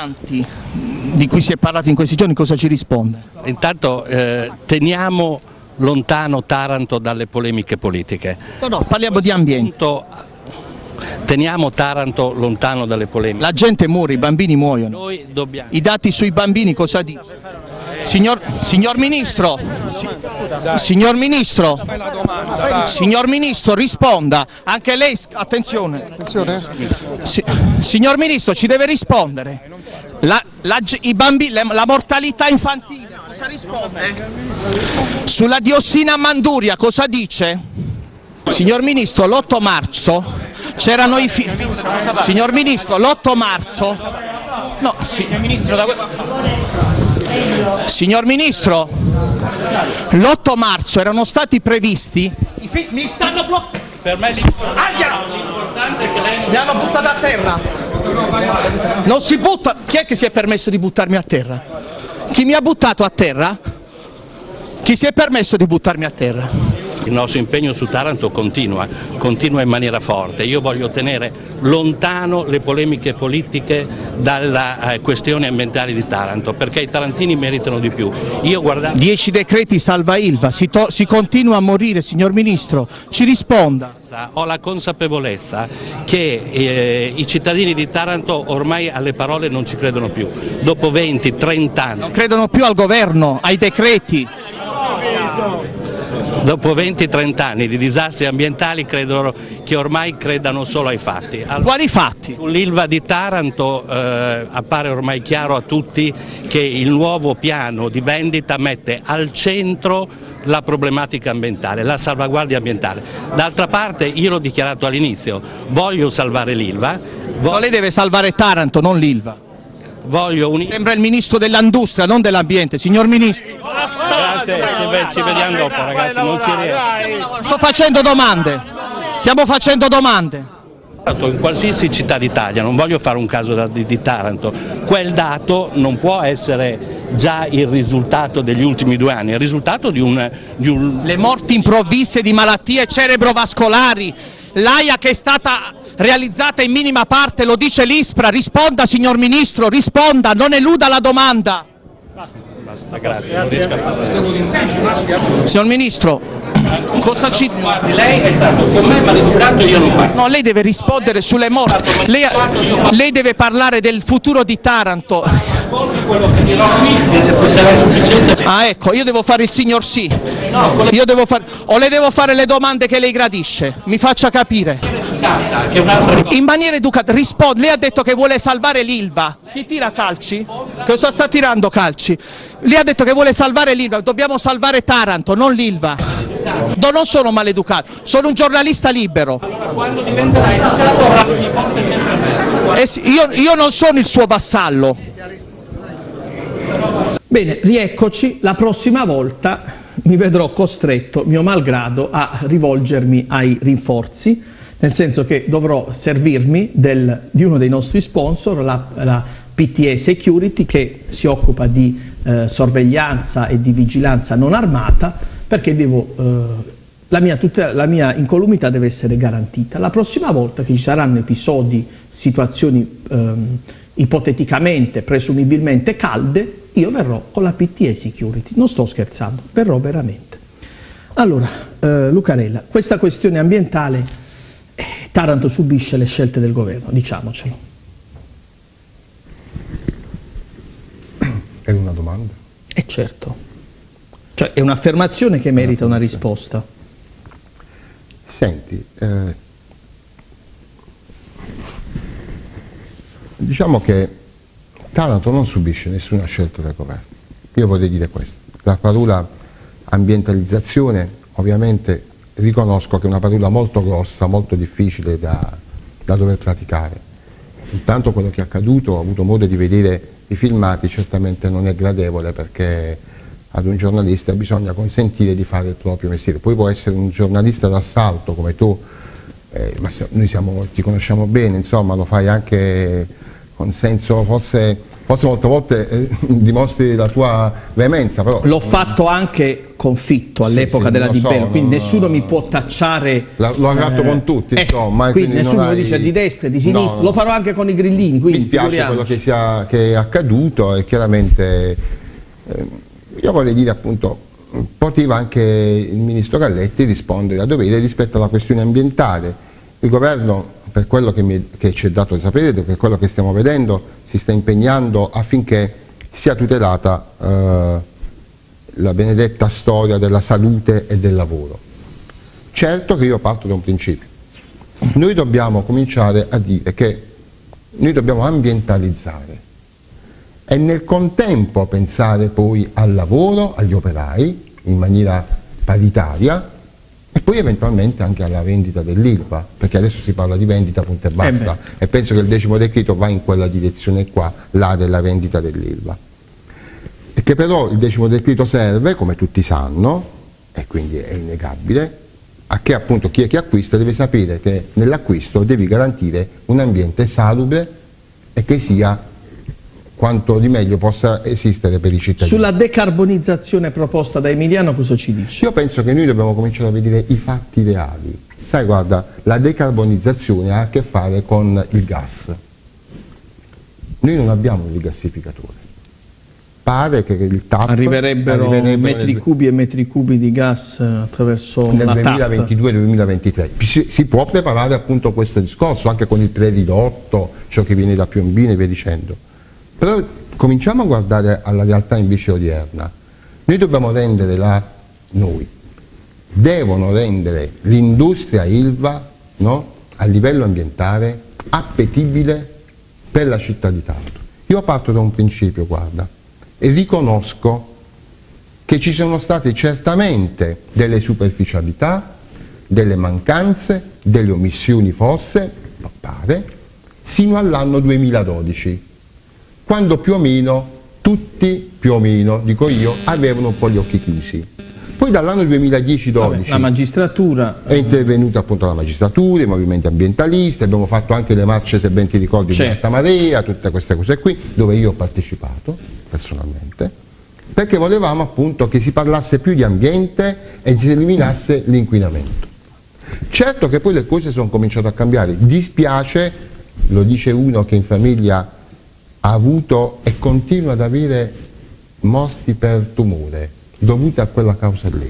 terrificanti di cui si è parlato in questi giorni, cosa ci risponde? Intanto teniamo lontano Taranto dalle polemiche politiche. No, parliamo di ambiente. Teniamo Taranto lontano dalle polemiche. La gente muore, i bambini muoiono. Noi dobbiamo... I dati sui bambini cosa dice? Signor Ministro, signor Ministro, risponda. Anche lei, attenzione. Signor Ministro, ci deve rispondere. La mortalità infantile, cosa risponde? Sulla diossina manduria, cosa dice? Signor Ministro, l'8 marzo c'erano i Signor Ministro, l'8 marzo... No, Signor Ministro, l'8 marzo erano stati previsti... Mi stanno bloccando! Per me l'importante è che lei... Mi hanno buttato a terra! Non si butta... Chi è che si è permesso di buttarmi a terra? Chi mi ha buttato a terra? Chi si è permesso di buttarmi a terra? Il nostro impegno su Taranto continua in maniera forte. Io voglio tenere lontano le polemiche politiche dalla questione ambientale di Taranto, perché i tarantini meritano di più. 10 decreti salva Ilva, si continua a morire, signor Ministro, ci risponda. Ho la consapevolezza che i cittadini di Taranto ormai alle parole non ci credono più, dopo 20-30 anni. Non credono più al governo, ai decreti. Dopo 20-30 anni di disastri ambientali credo che ormai credano solo ai fatti. Quali fatti? Sull'Ilva di Taranto appare ormai chiaro a tutti che il nuovo piano di vendita mette al centro la problematica ambientale, la salvaguardia ambientale. D'altra parte, io l'ho dichiarato all'inizio, voglio salvare l'Ilva. Ma lei deve salvare Taranto, non l'Ilva. Sembra il Ministro dell'Industria, non dell'Ambiente, signor Ministro. Grazie, ci vediamo dopo ragazzi, non ci riesco. Sto facendo domande, stiamo facendo domande. In qualsiasi città d'Italia, non voglio fare un caso di Taranto, quel dato non può essere già il risultato degli ultimi 2 anni, è il risultato di un... Le morti improvvise di malattie cerebrovascolari, l'AIA che è stata realizzata in minima parte, lo dice l'ISPRA, risponda signor Ministro, risponda, non eluda la domanda. Basta, grazie. Signor Ministro, cosa ci... Guardi, lei è stato con me maleducato, io non parlo. No, lei deve rispondere sulle morti, lei deve parlare del futuro di Taranto. Quello che dirò qui sarà sufficiente. Ah, ecco, io devo fare il signor sì. Io devo fare... O le devo fare le domande che lei gradisce? Mi faccia capire. In maniera educata, risponde. Lei ha detto che vuole salvare l'Ilva. Chi tira calci? Cosa sta tirando calci? Lei ha detto che vuole salvare l'Ilva. Dobbiamo salvare Taranto, non l'Ilva. Non sono maleducato, sono un giornalista libero. Quando diventerai educato avrai ogni volta sempre. Io non sono il suo vassallo. Bene, rieccoci, la prossima volta mi vedrò costretto, mio malgrado, a rivolgermi ai rinforzi, nel senso che dovrò servirmi di uno dei nostri sponsor, la PTE Security, che si occupa di sorveglianza e di vigilanza non armata, perché la mia incolumità deve essere garantita. La prossima volta che ci saranno episodi, situazioni ipoteticamente, presumibilmente calde, io verrò con la PTE Security, non sto scherzando, verrò veramente. Allora, Lucarella, questa questione ambientale, Taranto subisce le scelte del governo, diciamocelo. È una domanda? Certo, cioè è un'affermazione che merita una risposta. Senti, diciamo che Taranto non subisce nessuna scelta del governo. Io vorrei dire questo. La parola ambientalizzazione, ovviamente riconosco che è una parola molto grossa, molto difficile da dover praticare. Intanto quello che è accaduto, ho avuto modo di vedere i filmati, certamente non è gradevole, perché ad un giornalista bisogna consentire di fare il proprio mestiere. Poi può essere un giornalista d'assalto come tu, ma noi ti conosciamo bene, insomma, lo fai anche con senso, forse molte volte dimostri la tua veemenza, però... L'ho fatto anche con Fitto all'epoca della Di Bello, quindi nessuno mi può tacciare... L'ho fatto con tutti, insomma. Quindi nessuno mi dice di destra, di sinistra, lo farò anche con i grillini, quindi mi spiace quello che è accaduto, e chiaramente io vorrei dire appunto, poteva anche il ministro Galletti rispondere a dovere rispetto alla questione ambientale. Il governo, per quello che ci è dato di sapere, per quello che stiamo vedendo, si sta impegnando affinché sia tutelata la benedetta storia della salute e del lavoro. Certo che io parto da un principio. Noi dobbiamo cominciare a dire che noi dobbiamo ambientalizzare e nel contempo pensare poi al lavoro, agli operai in maniera paritaria e poi eventualmente anche alla vendita dell'Ilva, perché adesso si parla di vendita punto e basta e penso che il 10° decreto va in quella direzione qua, là della vendita dell'Ilva. E che però il 10° decreto serve, come tutti sanno, e quindi è innegabile, a che appunto chi è che acquista deve sapere che nell'acquisto devi garantire un ambiente salubre e che sia quanto di meglio possa esistere per i cittadini. Sulla decarbonizzazione proposta da Emiliano cosa ci dice? Io penso che noi dobbiamo cominciare a vedere i fatti reali. Sai, guarda, la decarbonizzazione ha a che fare con il gas. Noi non abbiamo il rigassificatore. Pare che il TAP arriverebbero metri cubi e metri cubi di gas attraverso nel la TAP. 2022-2023. Si può preparare appunto questo discorso anche con il preridotto, ciò che viene da Piombino e via dicendo. Però cominciamo a guardare alla realtà invece odierna. Noi dobbiamo rendere devono rendere l'industria Ilva, no, a livello ambientale appetibile per la città di Taranto. Io parto da un principio, guarda, e riconosco che ci sono state certamente delle superficialità, delle mancanze, delle omissioni forse, pare, sino all'anno 2012, quando più o meno tutti, dico io, avevano un po' gli occhi chiusi. Poi dall'anno 2010-12 la magistratura è intervenuta appunto la magistratura, i movimenti ambientalisti, abbiamo fatto anche le marce, se ben ti ricordi, di Alta Marea, tutte queste cose qui, dove io ho partecipato personalmente, perché volevamo appunto che si parlasse più di ambiente e si eliminasse l'inquinamento. Certo che poi le cose sono cominciate a cambiare, dispiace, lo dice uno che in famiglia ha avuto e continua ad avere morti per tumore dovute a quella causa lì.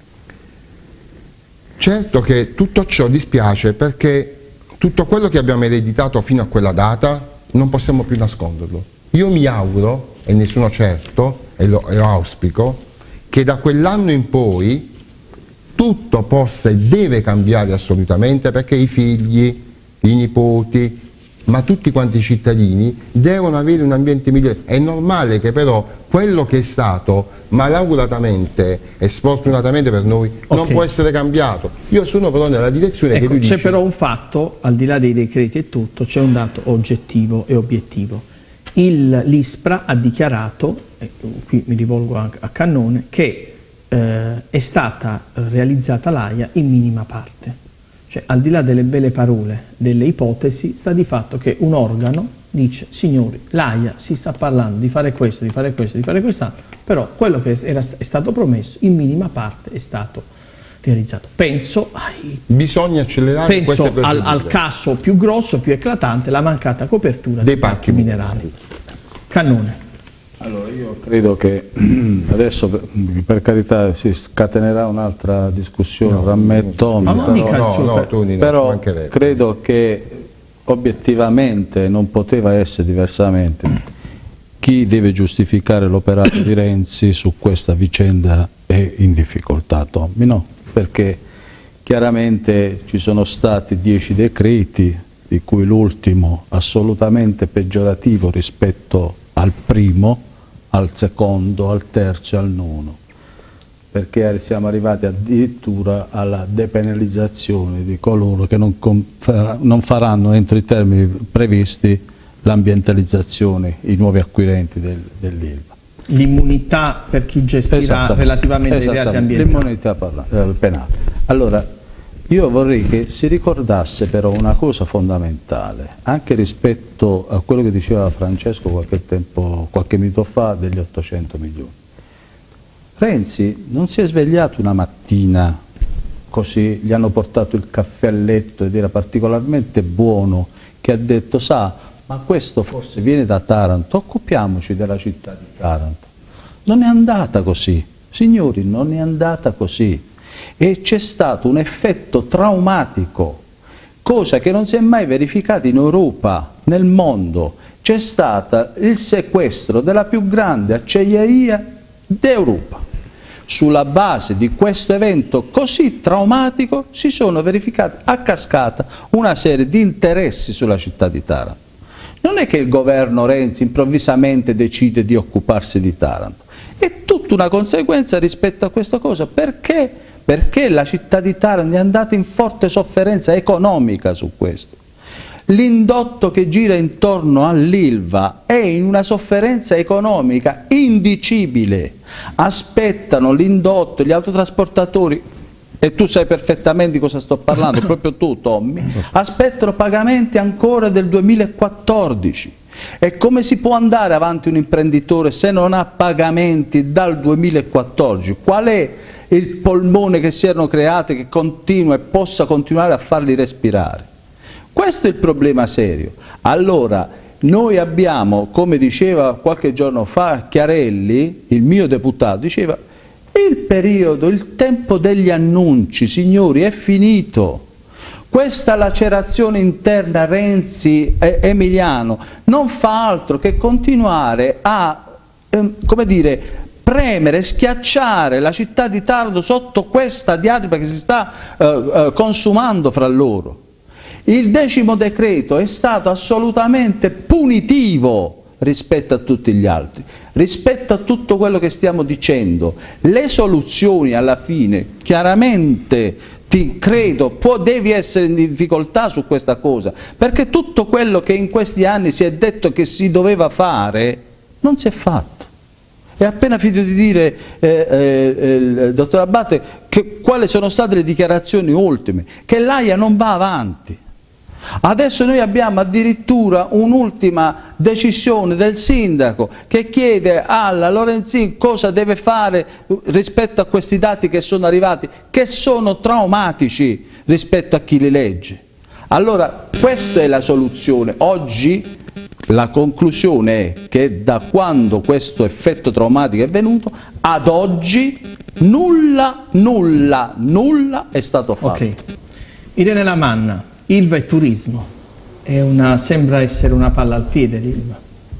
Certo che tutto ciò dispiace perché tutto quello che abbiamo ereditato fino a quella data non possiamo più nasconderlo. Io mi auguro, e ne sono certo, e lo auspico, che da quell'anno in poi tutto possa e deve cambiare assolutamente, perché i figli, i nipoti, ma tutti quanti i cittadini devono avere un ambiente migliore. È normale che però quello che è stato malauguratamente e sfortunatamente per noi non può essere cambiato. Io sono però nella direzione che lui dice. C'è però un fatto, al di là dei decreti e tutto, c'è un dato oggettivo e obiettivo. L'ISPRA ha dichiarato, e qui mi rivolgo a Cannone, che è stata realizzata l'AIA in minima parte. Cioè, al di là delle belle parole, delle ipotesi, sta di fatto che un organo dice: signori, l'AIA si sta parlando di fare questo, di fare questo, di fare quest'altro, però quello che è stato promesso in minima parte è stato realizzato. Bisogna accelerare queste procedure. al caso più grosso, più eclatante, la mancata copertura dei parchi minerali. Cannone. Allora, io credo che adesso per carità si scatenerà un'altra discussione tra me e Tommy, però credo che obiettivamente non poteva essere diversamente. Chi deve giustificare l'operato di Renzi su questa vicenda è in difficoltà, Tommy, no? Perché chiaramente ci sono stati 10 decreti, di cui l'ultimo assolutamente peggiorativo rispetto al primo, al secondo, al terzo e al nono, perché siamo arrivati addirittura alla depenalizzazione di coloro che non faranno entro i termini previsti l'ambientalizzazione, i nuovi acquirenti dell'Ilva. L'immunità per chi gestirà relativamente ai reati ambientali. L'immunità penale. Allora, io vorrei che si ricordasse però una cosa fondamentale, anche rispetto a quello che diceva Francesco qualche minuto fa degli 800 milioni. Renzi non si è svegliato una mattina così, gli hanno portato il caffè a letto ed era particolarmente buono, che ha detto: sa, ma questo forse viene da Taranto, occupiamoci della città di Taranto. Non è andata così. Signori, non è andata così e c'è stato un effetto traumatico, cosa che non si è mai verificata in Europa, nel mondo. C'è stato il sequestro della più grande acciaieria d'Europa. Sulla base di questo evento così traumatico si sono verificati a cascata una serie di interessi sulla città di Taranto. Non è che il governo Renzi improvvisamente decide di occuparsi di Taranto, è tutta una conseguenza rispetto a questa cosa. Perché? Perché la città di Taranto è andata in forte sofferenza economica su questo. L'indotto che gira intorno all'Ilva è in una sofferenza economica indicibile. Aspettano l'indotto, gli autotrasportatori, e tu sai perfettamente di cosa sto parlando, proprio tu Tommy, aspettano pagamenti ancora del 2014. E come si può andare avanti un imprenditore se non ha pagamenti dal 2014? Qual è il polmone che si erano creati che continua e possa continuare a farli respirare? Questo è il problema serio. Allora, noi abbiamo, come diceva qualche giorno fa Chiarelli, il mio deputato, diceva il periodo, il tempo degli annunci, signori, è finito. Questa lacerazione interna Renzi-Emiliano non fa altro che continuare a, come dire, premere, schiacciare la città di Taranto sotto questa diatriba che si sta consumando fra loro. Il 10° decreto è stato assolutamente punitivo rispetto a tutti gli altri, rispetto a tutto quello che stiamo dicendo. Le soluzioni alla fine, chiaramente, credo, devi essere in difficoltà su questa cosa, perché tutto quello che in questi anni si è detto che si doveva fare, non si è fatto. È appena finito di dire il dottor Abbate quali sono state le dichiarazioni ultime, che l'AIA non va avanti. Adesso noi abbiamo addirittura un'ultima decisione del sindaco che chiede alla Lorenzin cosa deve fare rispetto a questi dati che sono arrivati, che sono traumatici rispetto a chi li legge. Allora questa è la soluzione. Oggi la conclusione è che da quando questo effetto traumatico è venuto ad oggi nulla è stato fatto. Okay. Irene Lamanna, Ilva e turismo, sembra essere una palla al piede l'Ilva.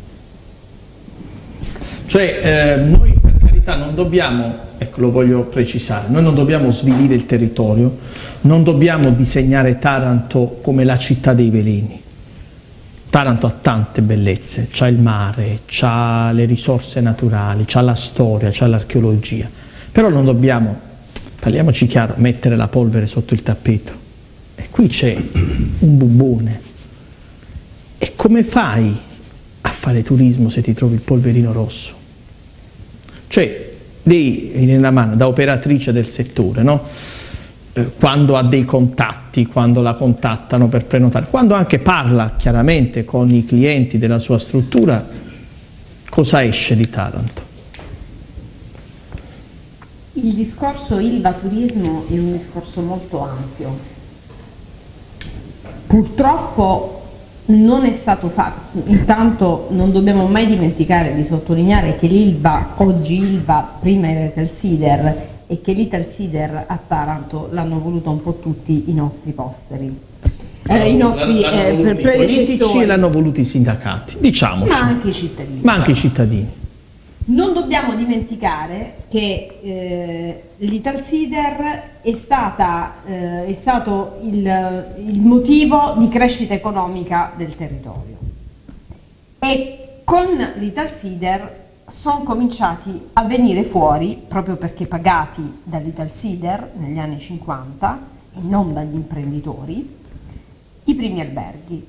Cioè noi per carità non dobbiamo, ecco lo voglio precisare, noi non dobbiamo svilire il territorio, non dobbiamo disegnare Taranto come la città dei veleni. Taranto ha tante bellezze, c'ha il mare, c'ha le risorse naturali, c'ha la storia, c'ha l'archeologia, però non dobbiamo, parliamoci chiaro, mettere la polvere sotto il tappeto. E qui c'è un bubbone. E come fai a fare turismo se ti trovi il polverino rosso? Cioè, Irene Lamanna, da operatrice del settore, no? Quando ha dei contatti, quando la contattano per prenotare, quando anche parla chiaramente con i clienti della sua struttura, cosa esce di Taranto? Il discorso Ilva Turismo è un discorso molto ampio. Purtroppo non è stato fatto, intanto non dobbiamo mai dimenticare di sottolineare che l'Ilva, oggi Ilva, prima era Italsider, e che l'Italsider a Taranto l'hanno voluto un po' tutti i nostri posteri. I nostri predecessori. L'hanno voluti i sindacati, diciamoci. Ma anche i cittadini. Ma anche i cittadini. Non dobbiamo dimenticare che l'Italsider è stato il motivo di crescita economica del territorio e con l'Italsider sono cominciati a venire fuori, proprio perché pagati dall'Italsider negli anni 50 e non dagli imprenditori, i primi alberghi.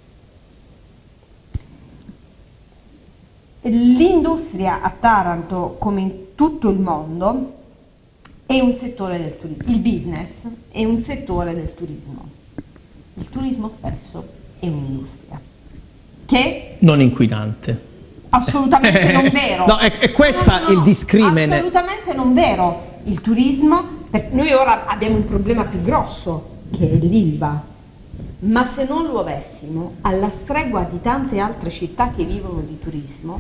L'industria a Taranto, come in tutto il mondo, è un settore del turismo. Il business è un settore del turismo. Il turismo stesso è un'industria che non inquinante. Assolutamente non vero. No, è questa il discrimine. Assolutamente non vero. Il turismo, noi ora abbiamo un problema più grosso che è l'Ilva. Ma se non lo avessimo, alla stregua di tante altre città che vivono di turismo,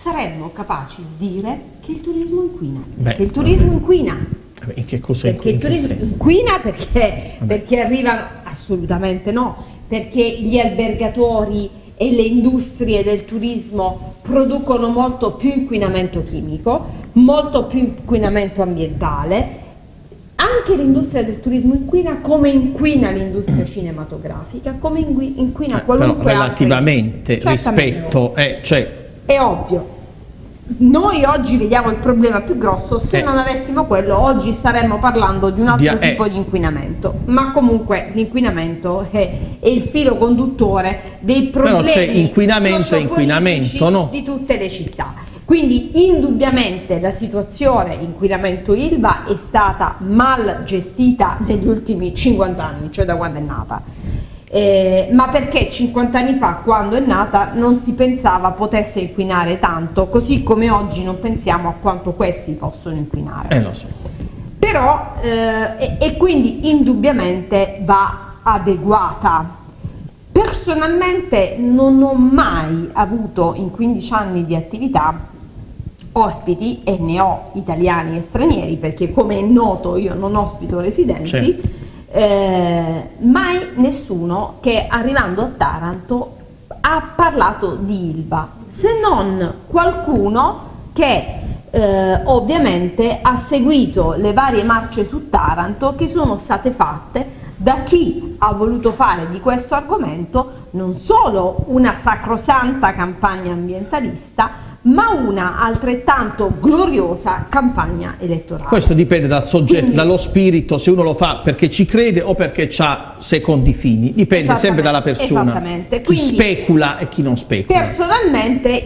saremmo capaci di dire che il turismo inquina. Che il turismo inquina. In che cosa perché il turismo inquina? Perché arrivano, assolutamente no, perché gli albergatori e le industrie del turismo producono molto più inquinamento chimico, molto più inquinamento ambientale. Anche l'industria del turismo inquina come inquina l'industria cinematografica, come inquina qualunque però relativamente rispetto è ovvio. Noi oggi vediamo il problema più grosso, se non avessimo quello oggi staremmo parlando di un altro tipo di inquinamento, ma comunque l'inquinamento è il filo conduttore dei problemi però c'è inquinamento e inquinamento, no? Di tutte le città. Quindi indubbiamente la situazione inquinamento Ilva è stata mal gestita negli ultimi 50 anni, cioè da quando è nata. Ma perché 50 anni fa, quando è nata, non si pensava potesse inquinare tanto, così come oggi non pensiamo a quanto questi possono inquinare. Lo so. Però, e quindi indubbiamente va adeguata. Personalmente non ho mai avuto in 15 anni di attività ospiti, e ne ho italiani e stranieri, perché come è noto io non ospito residenti, certo. Mai nessuno che arrivando a Taranto ha parlato di Ilva, se non qualcuno che ovviamente ha seguito le varie marce su Taranto che sono state fatte da chi ha voluto fare di questo argomento non solo una sacrosanta campagna ambientalista, ma una altrettanto gloriosa campagna elettorale. Questo dipende dal soggetto, dallo spirito, se uno lo fa perché ci crede o perché ha secondi fini, dipende sempre dalla persona, chi quindi, specula e chi non specula. Personalmente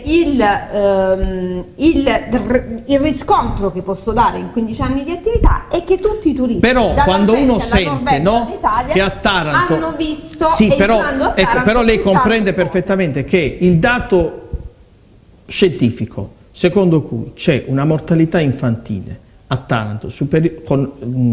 il riscontro che posso dare in 15 anni di attività è che tutti i turisti, però quando uno sente, no, che a Taranto hanno visto, sì, però lei comprende perfettamente che il dato scientifico secondo cui c'è una mortalità infantile a Taranto con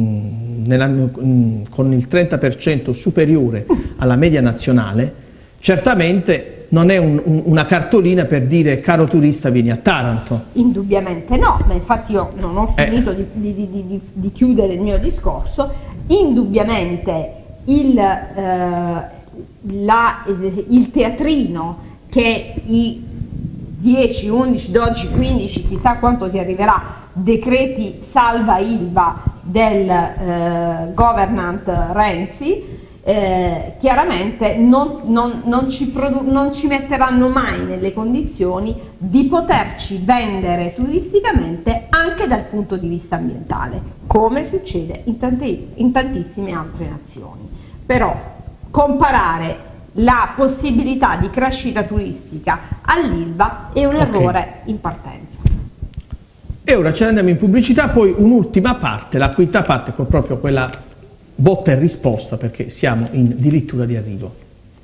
il 30% superiore alla media nazionale, certamente non è una cartolina per dire caro turista vieni a Taranto. Indubbiamente no, ma infatti io non ho finito di chiudere il mio discorso. Indubbiamente il teatrino che i 10, 11, 12, 15, chissà quanto si arriverà, decreti salva Ilva del governant Renzi, chiaramente non ci metteranno mai nelle condizioni di poterci vendere turisticamente anche dal punto di vista ambientale, come succede in tantissime altre nazioni. Però comparare la possibilità di crescita turistica all'Ilva è un errore in partenza. E ora ce ne andiamo in pubblicità, poi un'ultima parte, la quinta parte, con proprio quella botta e risposta, perché siamo in dirittura di arrivo.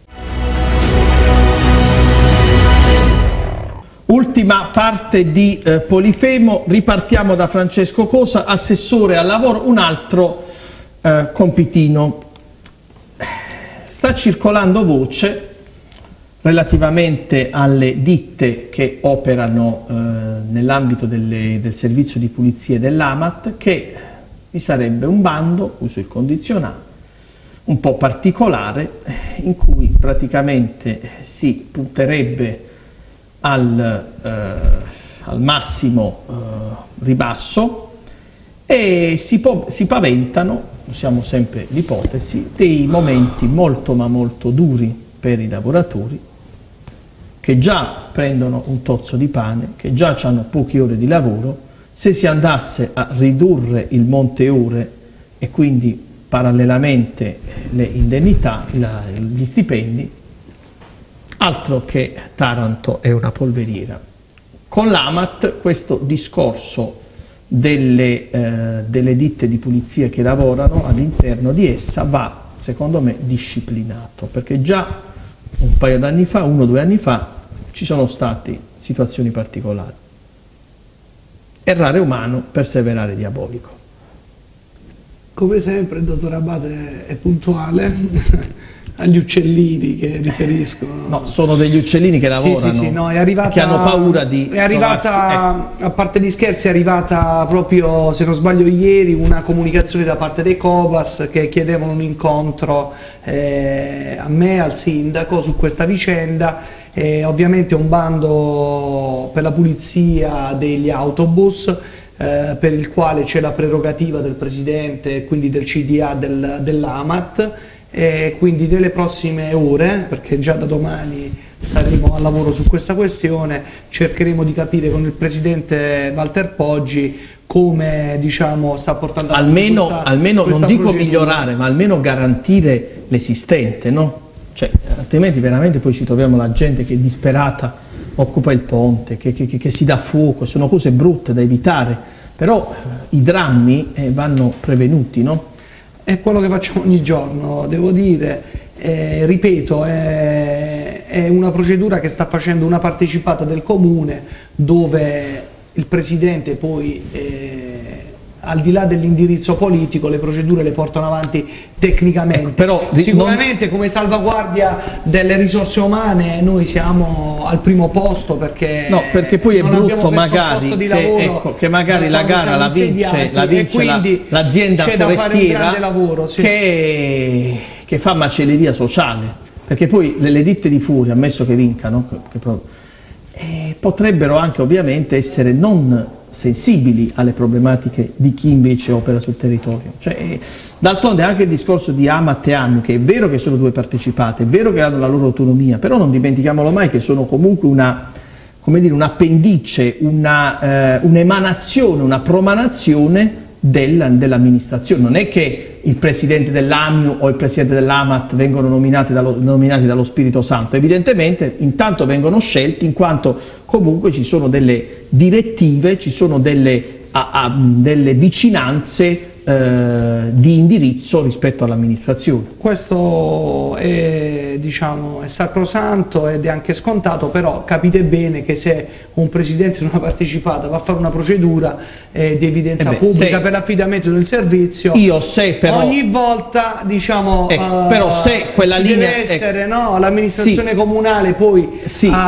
Ultima parte di Polifemo, ripartiamo da Francesco Cosa, assessore al lavoro, un altro compitino. Sta circolando voce relativamente alle ditte che operano nell'ambito del servizio di pulizia dell'AMAT che vi sarebbe un bando, uso il condizionale, un po' particolare, in cui praticamente si punterebbe al massimo ribasso e si paventano, usiamo sempre l'ipotesi, dei momenti molto ma molto duri per i lavoratori che già prendono un tozzo di pane, che già hanno poche ore di lavoro. Se si andasse a ridurre il monte ore e quindi parallelamente le indennità, gli stipendi, altro che Taranto è una polveriera. Con l'AMAT questo discorso delle ditte di pulizia che lavorano all'interno di essa va, secondo me, disciplinato, perché già un paio d'anni fa, 1 o 2 anni fa, ci sono state situazioni particolari. Errare umano, perseverare diabolico. Come sempre il dottor Abate è puntuale. agli uccellini che riferiscono. No, sono degli uccellini che lavorano, sì, no, è arrivata, che hanno paura di è arrivata, a parte gli scherzi, è arrivata proprio, se non sbaglio ieri, una comunicazione da parte dei Cobas che chiedevano un incontro a me, al sindaco, su questa vicenda. Ovviamente un bando per la pulizia degli autobus, per il quale c'è la prerogativa del presidente, quindi del CDA dell'AMAT, e quindi nelle prossime ore, perché già da domani saremo al lavoro su questa questione, cercheremo di capire con il presidente Walter Poggi come, diciamo, sta portando avanti almeno non dico migliorare, ma almeno garantire l'esistente, no? Cioè, altrimenti veramente poi ci troviamo la gente che è disperata, occupa il ponte, che si dà fuoco, sono cose brutte da evitare, però i drammi vanno prevenuti, no? È quello che facciamo ogni giorno, devo dire, ripeto, è una procedura che sta facendo una partecipata del comune, dove il presidente poi, al di là dell'indirizzo politico, le procedure le portano avanti tecnicamente. Però, sicuramente come salvaguardia delle risorse umane noi siamo al primo posto, perché poi è brutto magari che magari la gara la vince l'azienda forestiera, lavoro, sì, che fa macelleria sociale, perché poi le ditte di furia, ammesso che vincano, potrebbero anche ovviamente essere non sensibili alle problematiche di chi invece opera sul territorio. Cioè, d'altronde anche il discorso di AMAT e AMIU, che è vero che sono due partecipate, è vero che hanno la loro autonomia, però non dimentichiamolo mai che sono comunque un'appendice, un'emanazione, una promanazione dell'amministrazione. Non è che il presidente dell'AMIU o il presidente dell'AMAT vengono nominati dallo Spirito Santo, evidentemente intanto vengono scelti in quanto comunque ci sono delle direttive, ci sono delle vicinanze di indirizzo rispetto all'amministrazione. Questo è, diciamo, è sacrosanto ed è anche scontato, però capite bene che se un presidente di una partecipata va a fare una procedura di evidenza pubblica per l'affidamento del servizio, ogni volta, diciamo, però se quella linea deve essere l'amministrazione comunale poi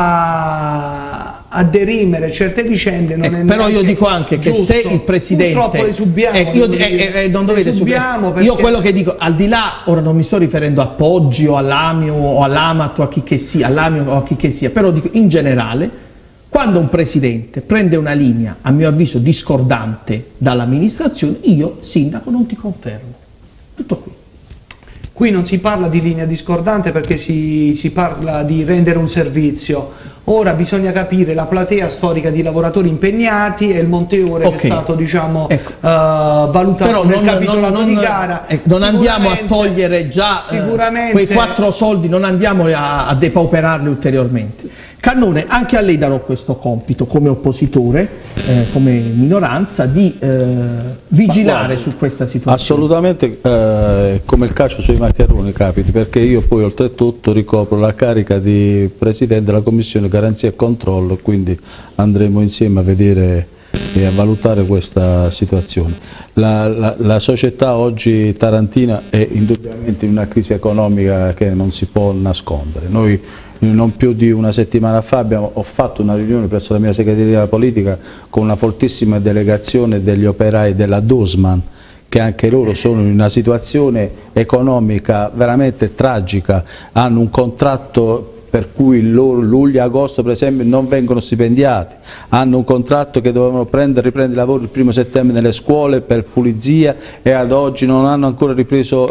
a derimere certe vicende, non è però io dico anche che giusto. Se il presidente, purtroppo le subiamo, non dovete subire. Io quello che dico, al di là, ora non mi sto riferendo a Poggi o all'AMIU o all'AMAT o a chi che sia, all'AMIU o a chi che sia, però dico in generale, quando un presidente prende una linea, a mio avviso discordante dall'amministrazione, io sindaco non ti confermo. Tutto qui. Qui non si parla di linea discordante perché si parla di rendere un servizio. Ora bisogna capire la platea storica di lavoratori impegnati e il monteore che è stato, diciamo, valutato però nel capitolato di gara. Non andiamo a togliere già quei 4 soldi, non andiamo a depauperarli ulteriormente. Cannone, anche a lei darò questo compito come oppositore, come minoranza, di vigilare su questa situazione. Assolutamente, come il calcio sui maccheroni capiti, perché io poi oltretutto ricopro la carica di Presidente della Commissione Garanzia e Controllo, quindi andremo insieme a vedere e a valutare questa situazione. La società oggi tarantina è indubbiamente in una crisi economica che non si può nascondere. Noi non più di una settimana fa ho fatto una riunione presso la mia segreteria politica con una fortissima delegazione degli operai della Dusman, che anche loro sono in una situazione economica veramente tragica, hanno un contratto per cui luglio e agosto per esempio non vengono stipendiati, hanno un contratto che dovevano riprendere i lavori il 1° settembre nelle scuole per pulizia e ad oggi non hanno ancora ripreso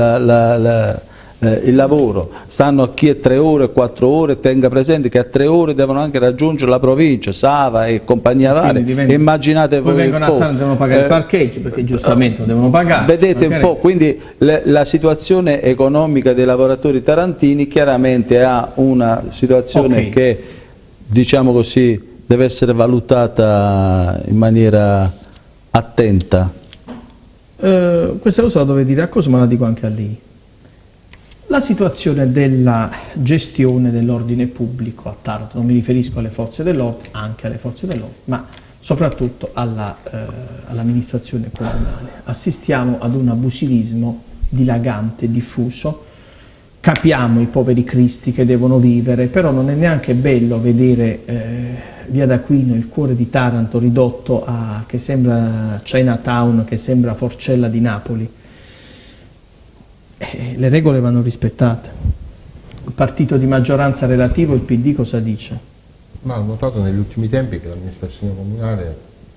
il lavoro, stanno a chi è 3 ore, 4 ore, tenga presente che a 3 ore devono anche raggiungere la provincia, Sava e compagnia varia, immaginate poi vengono a Taranto, devono pagare il parcheggio perché giustamente lo devono pagare. Vedete un po', quindi la situazione economica dei lavoratori tarantini chiaramente ha una situazione che, diciamo così, deve essere valutata in maniera attenta. Questa cosa la dove dire a cosa, ma la dico anche a lei. La situazione della gestione dell'ordine pubblico a Taranto, non mi riferisco alle forze dell'ordine, anche alle forze dell'ordine, ma soprattutto all'amministrazione comunale. Assistiamo ad un abusivismo dilagante, diffuso, capiamo i poveri cristi che devono vivere, però non è neanche bello vedere Via d'Aquino, il cuore di Taranto, ridotto a che sembra Chinatown, che sembra Forcella di Napoli. Le regole vanno rispettate. Il partito di maggioranza relativo, il PD, cosa dice? Ma ho notato negli ultimi tempi che l'amministrazione comunale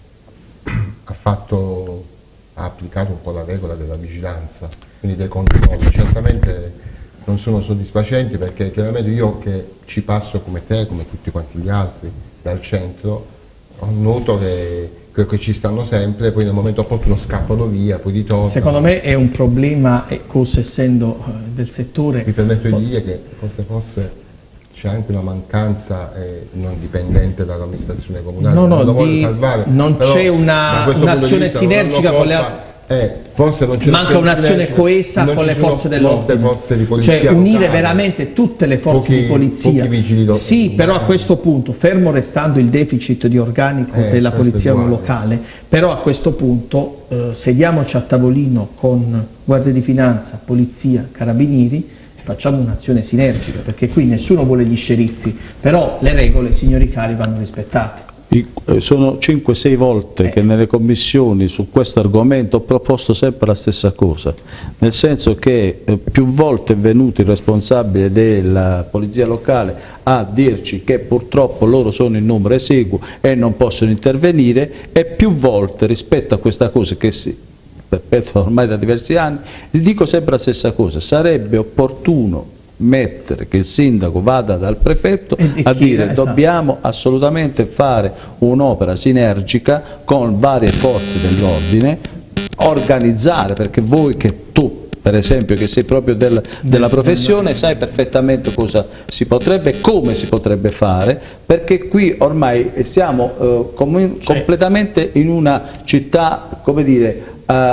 ha applicato un po' la regola della vigilanza, quindi dei controlli. Certamente non sono soddisfacenti, perché chiaramente io che ci passo come te, come tutti quanti gli altri, dal centro, noto che ci stanno sempre, poi nel momento opportuno scappano via, poi ritornano. Secondo me è un problema, essendo del settore... Mi permetto di dire che forse c'è anche una mancanza non dipendente dall'amministrazione comunale. Non c'è un'azione sinergica con le altre... Forse non manca un'azione coesa con le forze dell'ordine, cioè unire veramente tutte le forze di polizia. Sì, però a questo punto, fermo restando il deficit di organico della polizia locale, però a questo punto sediamoci a tavolino con Guardia di Finanza, Polizia, Carabinieri e facciamo un'azione sinergica, perché qui nessuno vuole gli sceriffi, però le regole, signori cari, vanno rispettate. Sono 5-6 volte che nelle commissioni su questo argomento ho proposto sempre la stessa cosa, nel senso che più volte è venuto il responsabile della polizia locale a dirci che purtroppo loro sono in numero esiguo e non possono intervenire, e più volte rispetto a questa cosa che si perpetua ormai da diversi anni, gli dico sempre la stessa cosa: sarebbe opportuno mettere che il sindaco vada dal prefetto a dire dobbiamo assolutamente fare un'opera sinergica con varie forze dell'ordine, organizzare, perché voi, che tu per esempio che sei proprio della professione, sai perfettamente cosa si potrebbe e come si potrebbe fare, perché qui ormai siamo completamente in una città, come dire,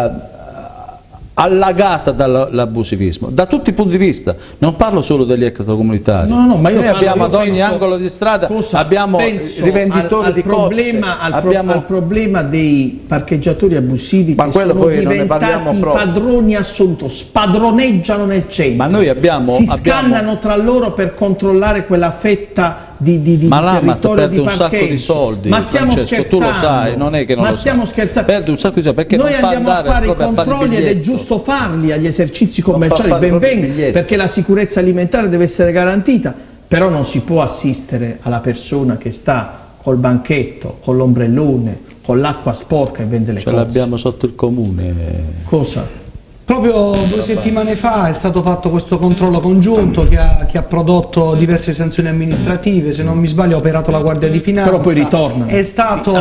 allagata dall'abusivismo, da tutti i punti di vista. Non parlo solo degli extracomunitari. Ma noi abbiamo ad ogni angolo di strada, abbiamo rivenditori di cozze, al problema dei parcheggiatori abusivi, che sono diventati padroni assoluto, spadroneggiano nel centro, si scannano tra loro per controllare quella fetta di territorio di un sacco di soldi. Ma stiamo scherzando? Tu lo sai, non è che non lo sai. Perde un sacco di soldi, perché noi andiamo a fare i controlli ed è giusto farli agli esercizi commerciali, ben venga, perché la sicurezza alimentare deve essere garantita, però non si può assistere alla persona che sta col banchetto, con l'ombrellone, con l'acqua sporca e vende le cose. Ce l'abbiamo sotto il comune. Cosa? Proprio 2 settimane fa è stato fatto questo controllo congiunto che ha prodotto diverse sanzioni amministrative, se non mi sbaglio ha operato la Guardia di Finanza. Però poi ritornano. È stato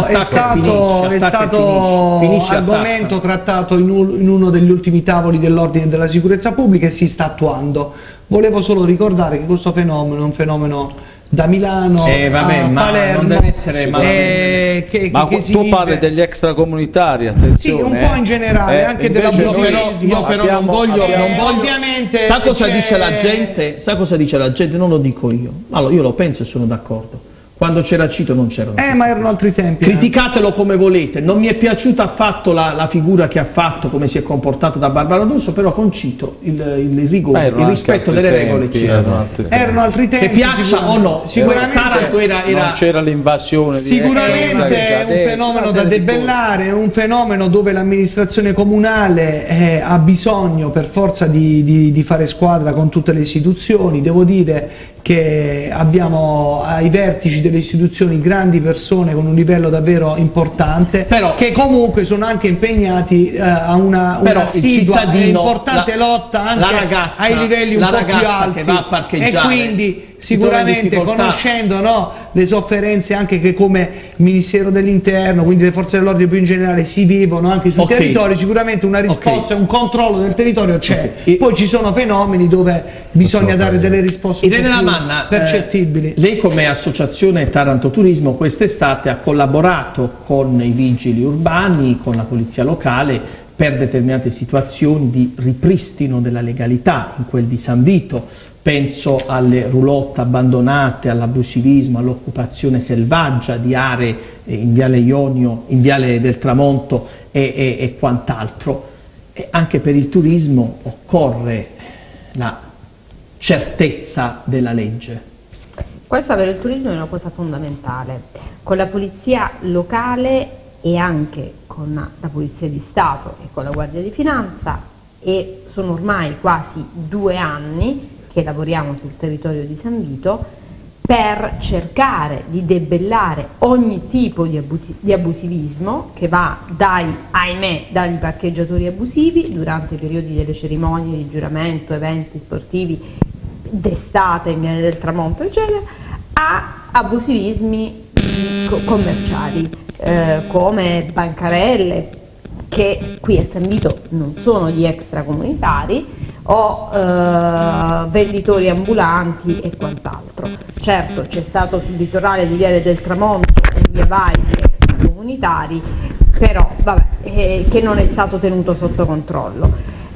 argomento trattato in uno degli ultimi tavoli dell'ordine della sicurezza pubblica e si sta attuando. Volevo solo ricordare che questo fenomeno è un fenomeno da Milano a Palermo, non deve essere tu parli degli extracomunitari, attenzione. Sì, un po' in generale, anche della io però non voglio ovviamente. Sa cosa dice la gente? Sa cosa dice la gente? Non lo dico io. Allora, io lo penso e sono d'accordo. Quando c'era Cito non c'erano. Ma erano altri tempi. Criticatelo come volete. Non mi è piaciuta affatto la figura che ha fatto, come si è comportato da Barbara D'Urso, però con Cito il rigore, il rispetto delle regole c'era. Erano altri tempi. Che piaccia o no, sicuramente Taranto era non c'era l'invasione. Sicuramente è un fenomeno da debellare, è un fenomeno dove l'amministrazione comunale ha bisogno per forza di fare squadra con tutte le istituzioni. Devo dire che abbiamo ai vertici delle istituzioni grandi persone con un livello davvero importante, però, che comunque sono anche impegnati a una assidua e importante lotta anche ai livelli un po' più alti, e quindi sicuramente conoscendo le sofferenze anche che come Ministero dell'Interno, quindi le forze dell'ordine più in generale, si vivono anche sui territori, sicuramente una risposta e un controllo del territorio c'è. Poi ci sono fenomeni dove bisogna dare delle risposte Irene Lamanna, percettibili. Lei come associazione Taranto Turismo quest'estate ha collaborato con i vigili urbani, con la polizia locale per determinate situazioni di ripristino della legalità in quel di San Vito. Penso alle roulotte abbandonate, all'abusivismo, all'occupazione selvaggia di aree in Viale Ionio, in Viale del Tramonto e quant'altro. E anche per il turismo occorre la certezza della legge. Questo per il turismo è una cosa fondamentale. Con la polizia locale e anche con la Polizia di Stato e con la Guardia di Finanza, e sono ormai quasi 2 anni che lavoriamo sul territorio di San Vito per cercare di debellare ogni tipo di abusivismo che va dagli parcheggiatori abusivi durante i periodi delle cerimonie di giuramento, eventi sportivi d'estate in Viale del Tramonto eccetera, a abusivismi commerciali come bancarelle che qui a San Vito non sono gli extracomunitari, o venditori ambulanti e quant'altro. Certo, c'è stato sul litorale di Viale del Tramonto un via vai di extracomunitari, però vabbè, che non è stato tenuto sotto controllo.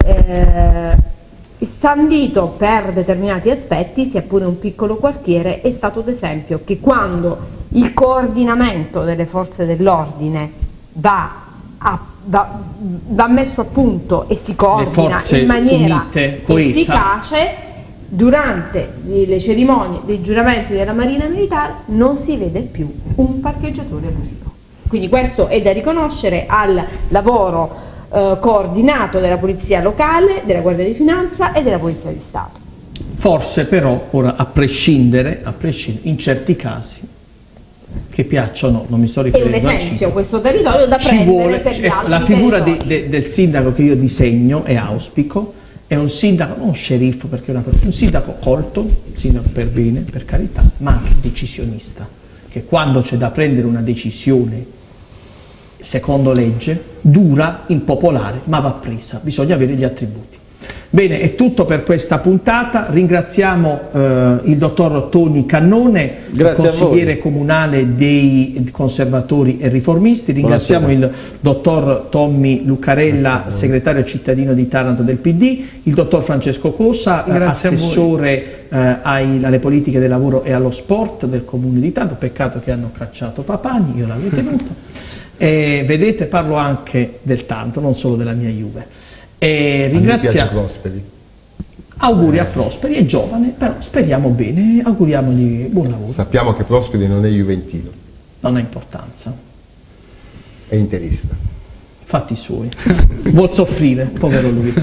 San Vito, per determinati aspetti, sia pure un piccolo quartiere, è stato ad esempio che quando il coordinamento delle forze dell'ordine va messo a punto e si coordina in maniera efficace, durante le cerimonie dei giuramenti della Marina Militare non si vede più un parcheggiatore abusivo. Quindi questo è da riconoscere al lavoro coordinato della Polizia locale, della Guardia di Finanza e della Polizia di Stato. Forse però, ora a prescindere, in certi casi che piacciono, non mi sto riferendo a Cipro. È un esempio questo territorio da prendere per gli altri la figura del sindaco che io disegno e auspico è un sindaco, non sceriffo perché è un sindaco colto, un sindaco per bene, per carità, ma anche decisionista, che quando c'è da prendere una decisione secondo legge, dura, impopolare, ma va presa, bisogna avere gli attributi. Bene, è tutto per questa puntata, ringraziamo il dottor Toni Cannone, consigliere comunale dei conservatori e riformisti, ringraziamo il dottor Tommy Lucarella, segretario cittadino di Taranto del PD, il dottor Francesco Cosa, assessore alle politiche del lavoro e allo sport del comune di Taranto, peccato che hanno cacciato Papani, io l'avevo tenuto. Vedete, parlo anche del Taranto, non solo della mia Juve. Ringraziamo. Auguri a Prosperi, è giovane, però speriamo bene, auguriamogli buon lavoro. Sappiamo che Prosperi non è juventino. Non ha importanza. È interista. Fatti suoi. Vuol soffrire, povero lui.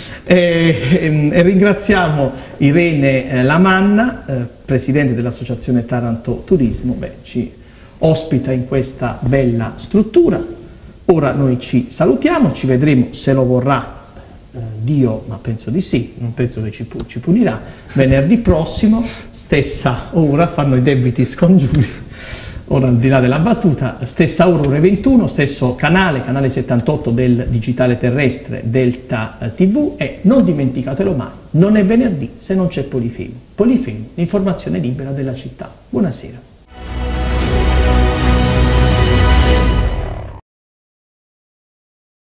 Ringraziamo Irene Lamanna, presidente dell'Associazione Taranto Turismo, ci ospita in questa bella struttura. Ora noi ci salutiamo, ci vedremo, se lo vorrà Dio, ma penso di sì, non penso che ci punirà, venerdì prossimo, stessa ora, fanno i debiti scongiuri, ora al di là della battuta, stessa ora, ore 21, stesso canale 78 del digitale terrestre Delta TV, e non dimenticatelo mai, non è venerdì se non c'è Polifemo. Polifemo, l'informazione libera della città. Buonasera.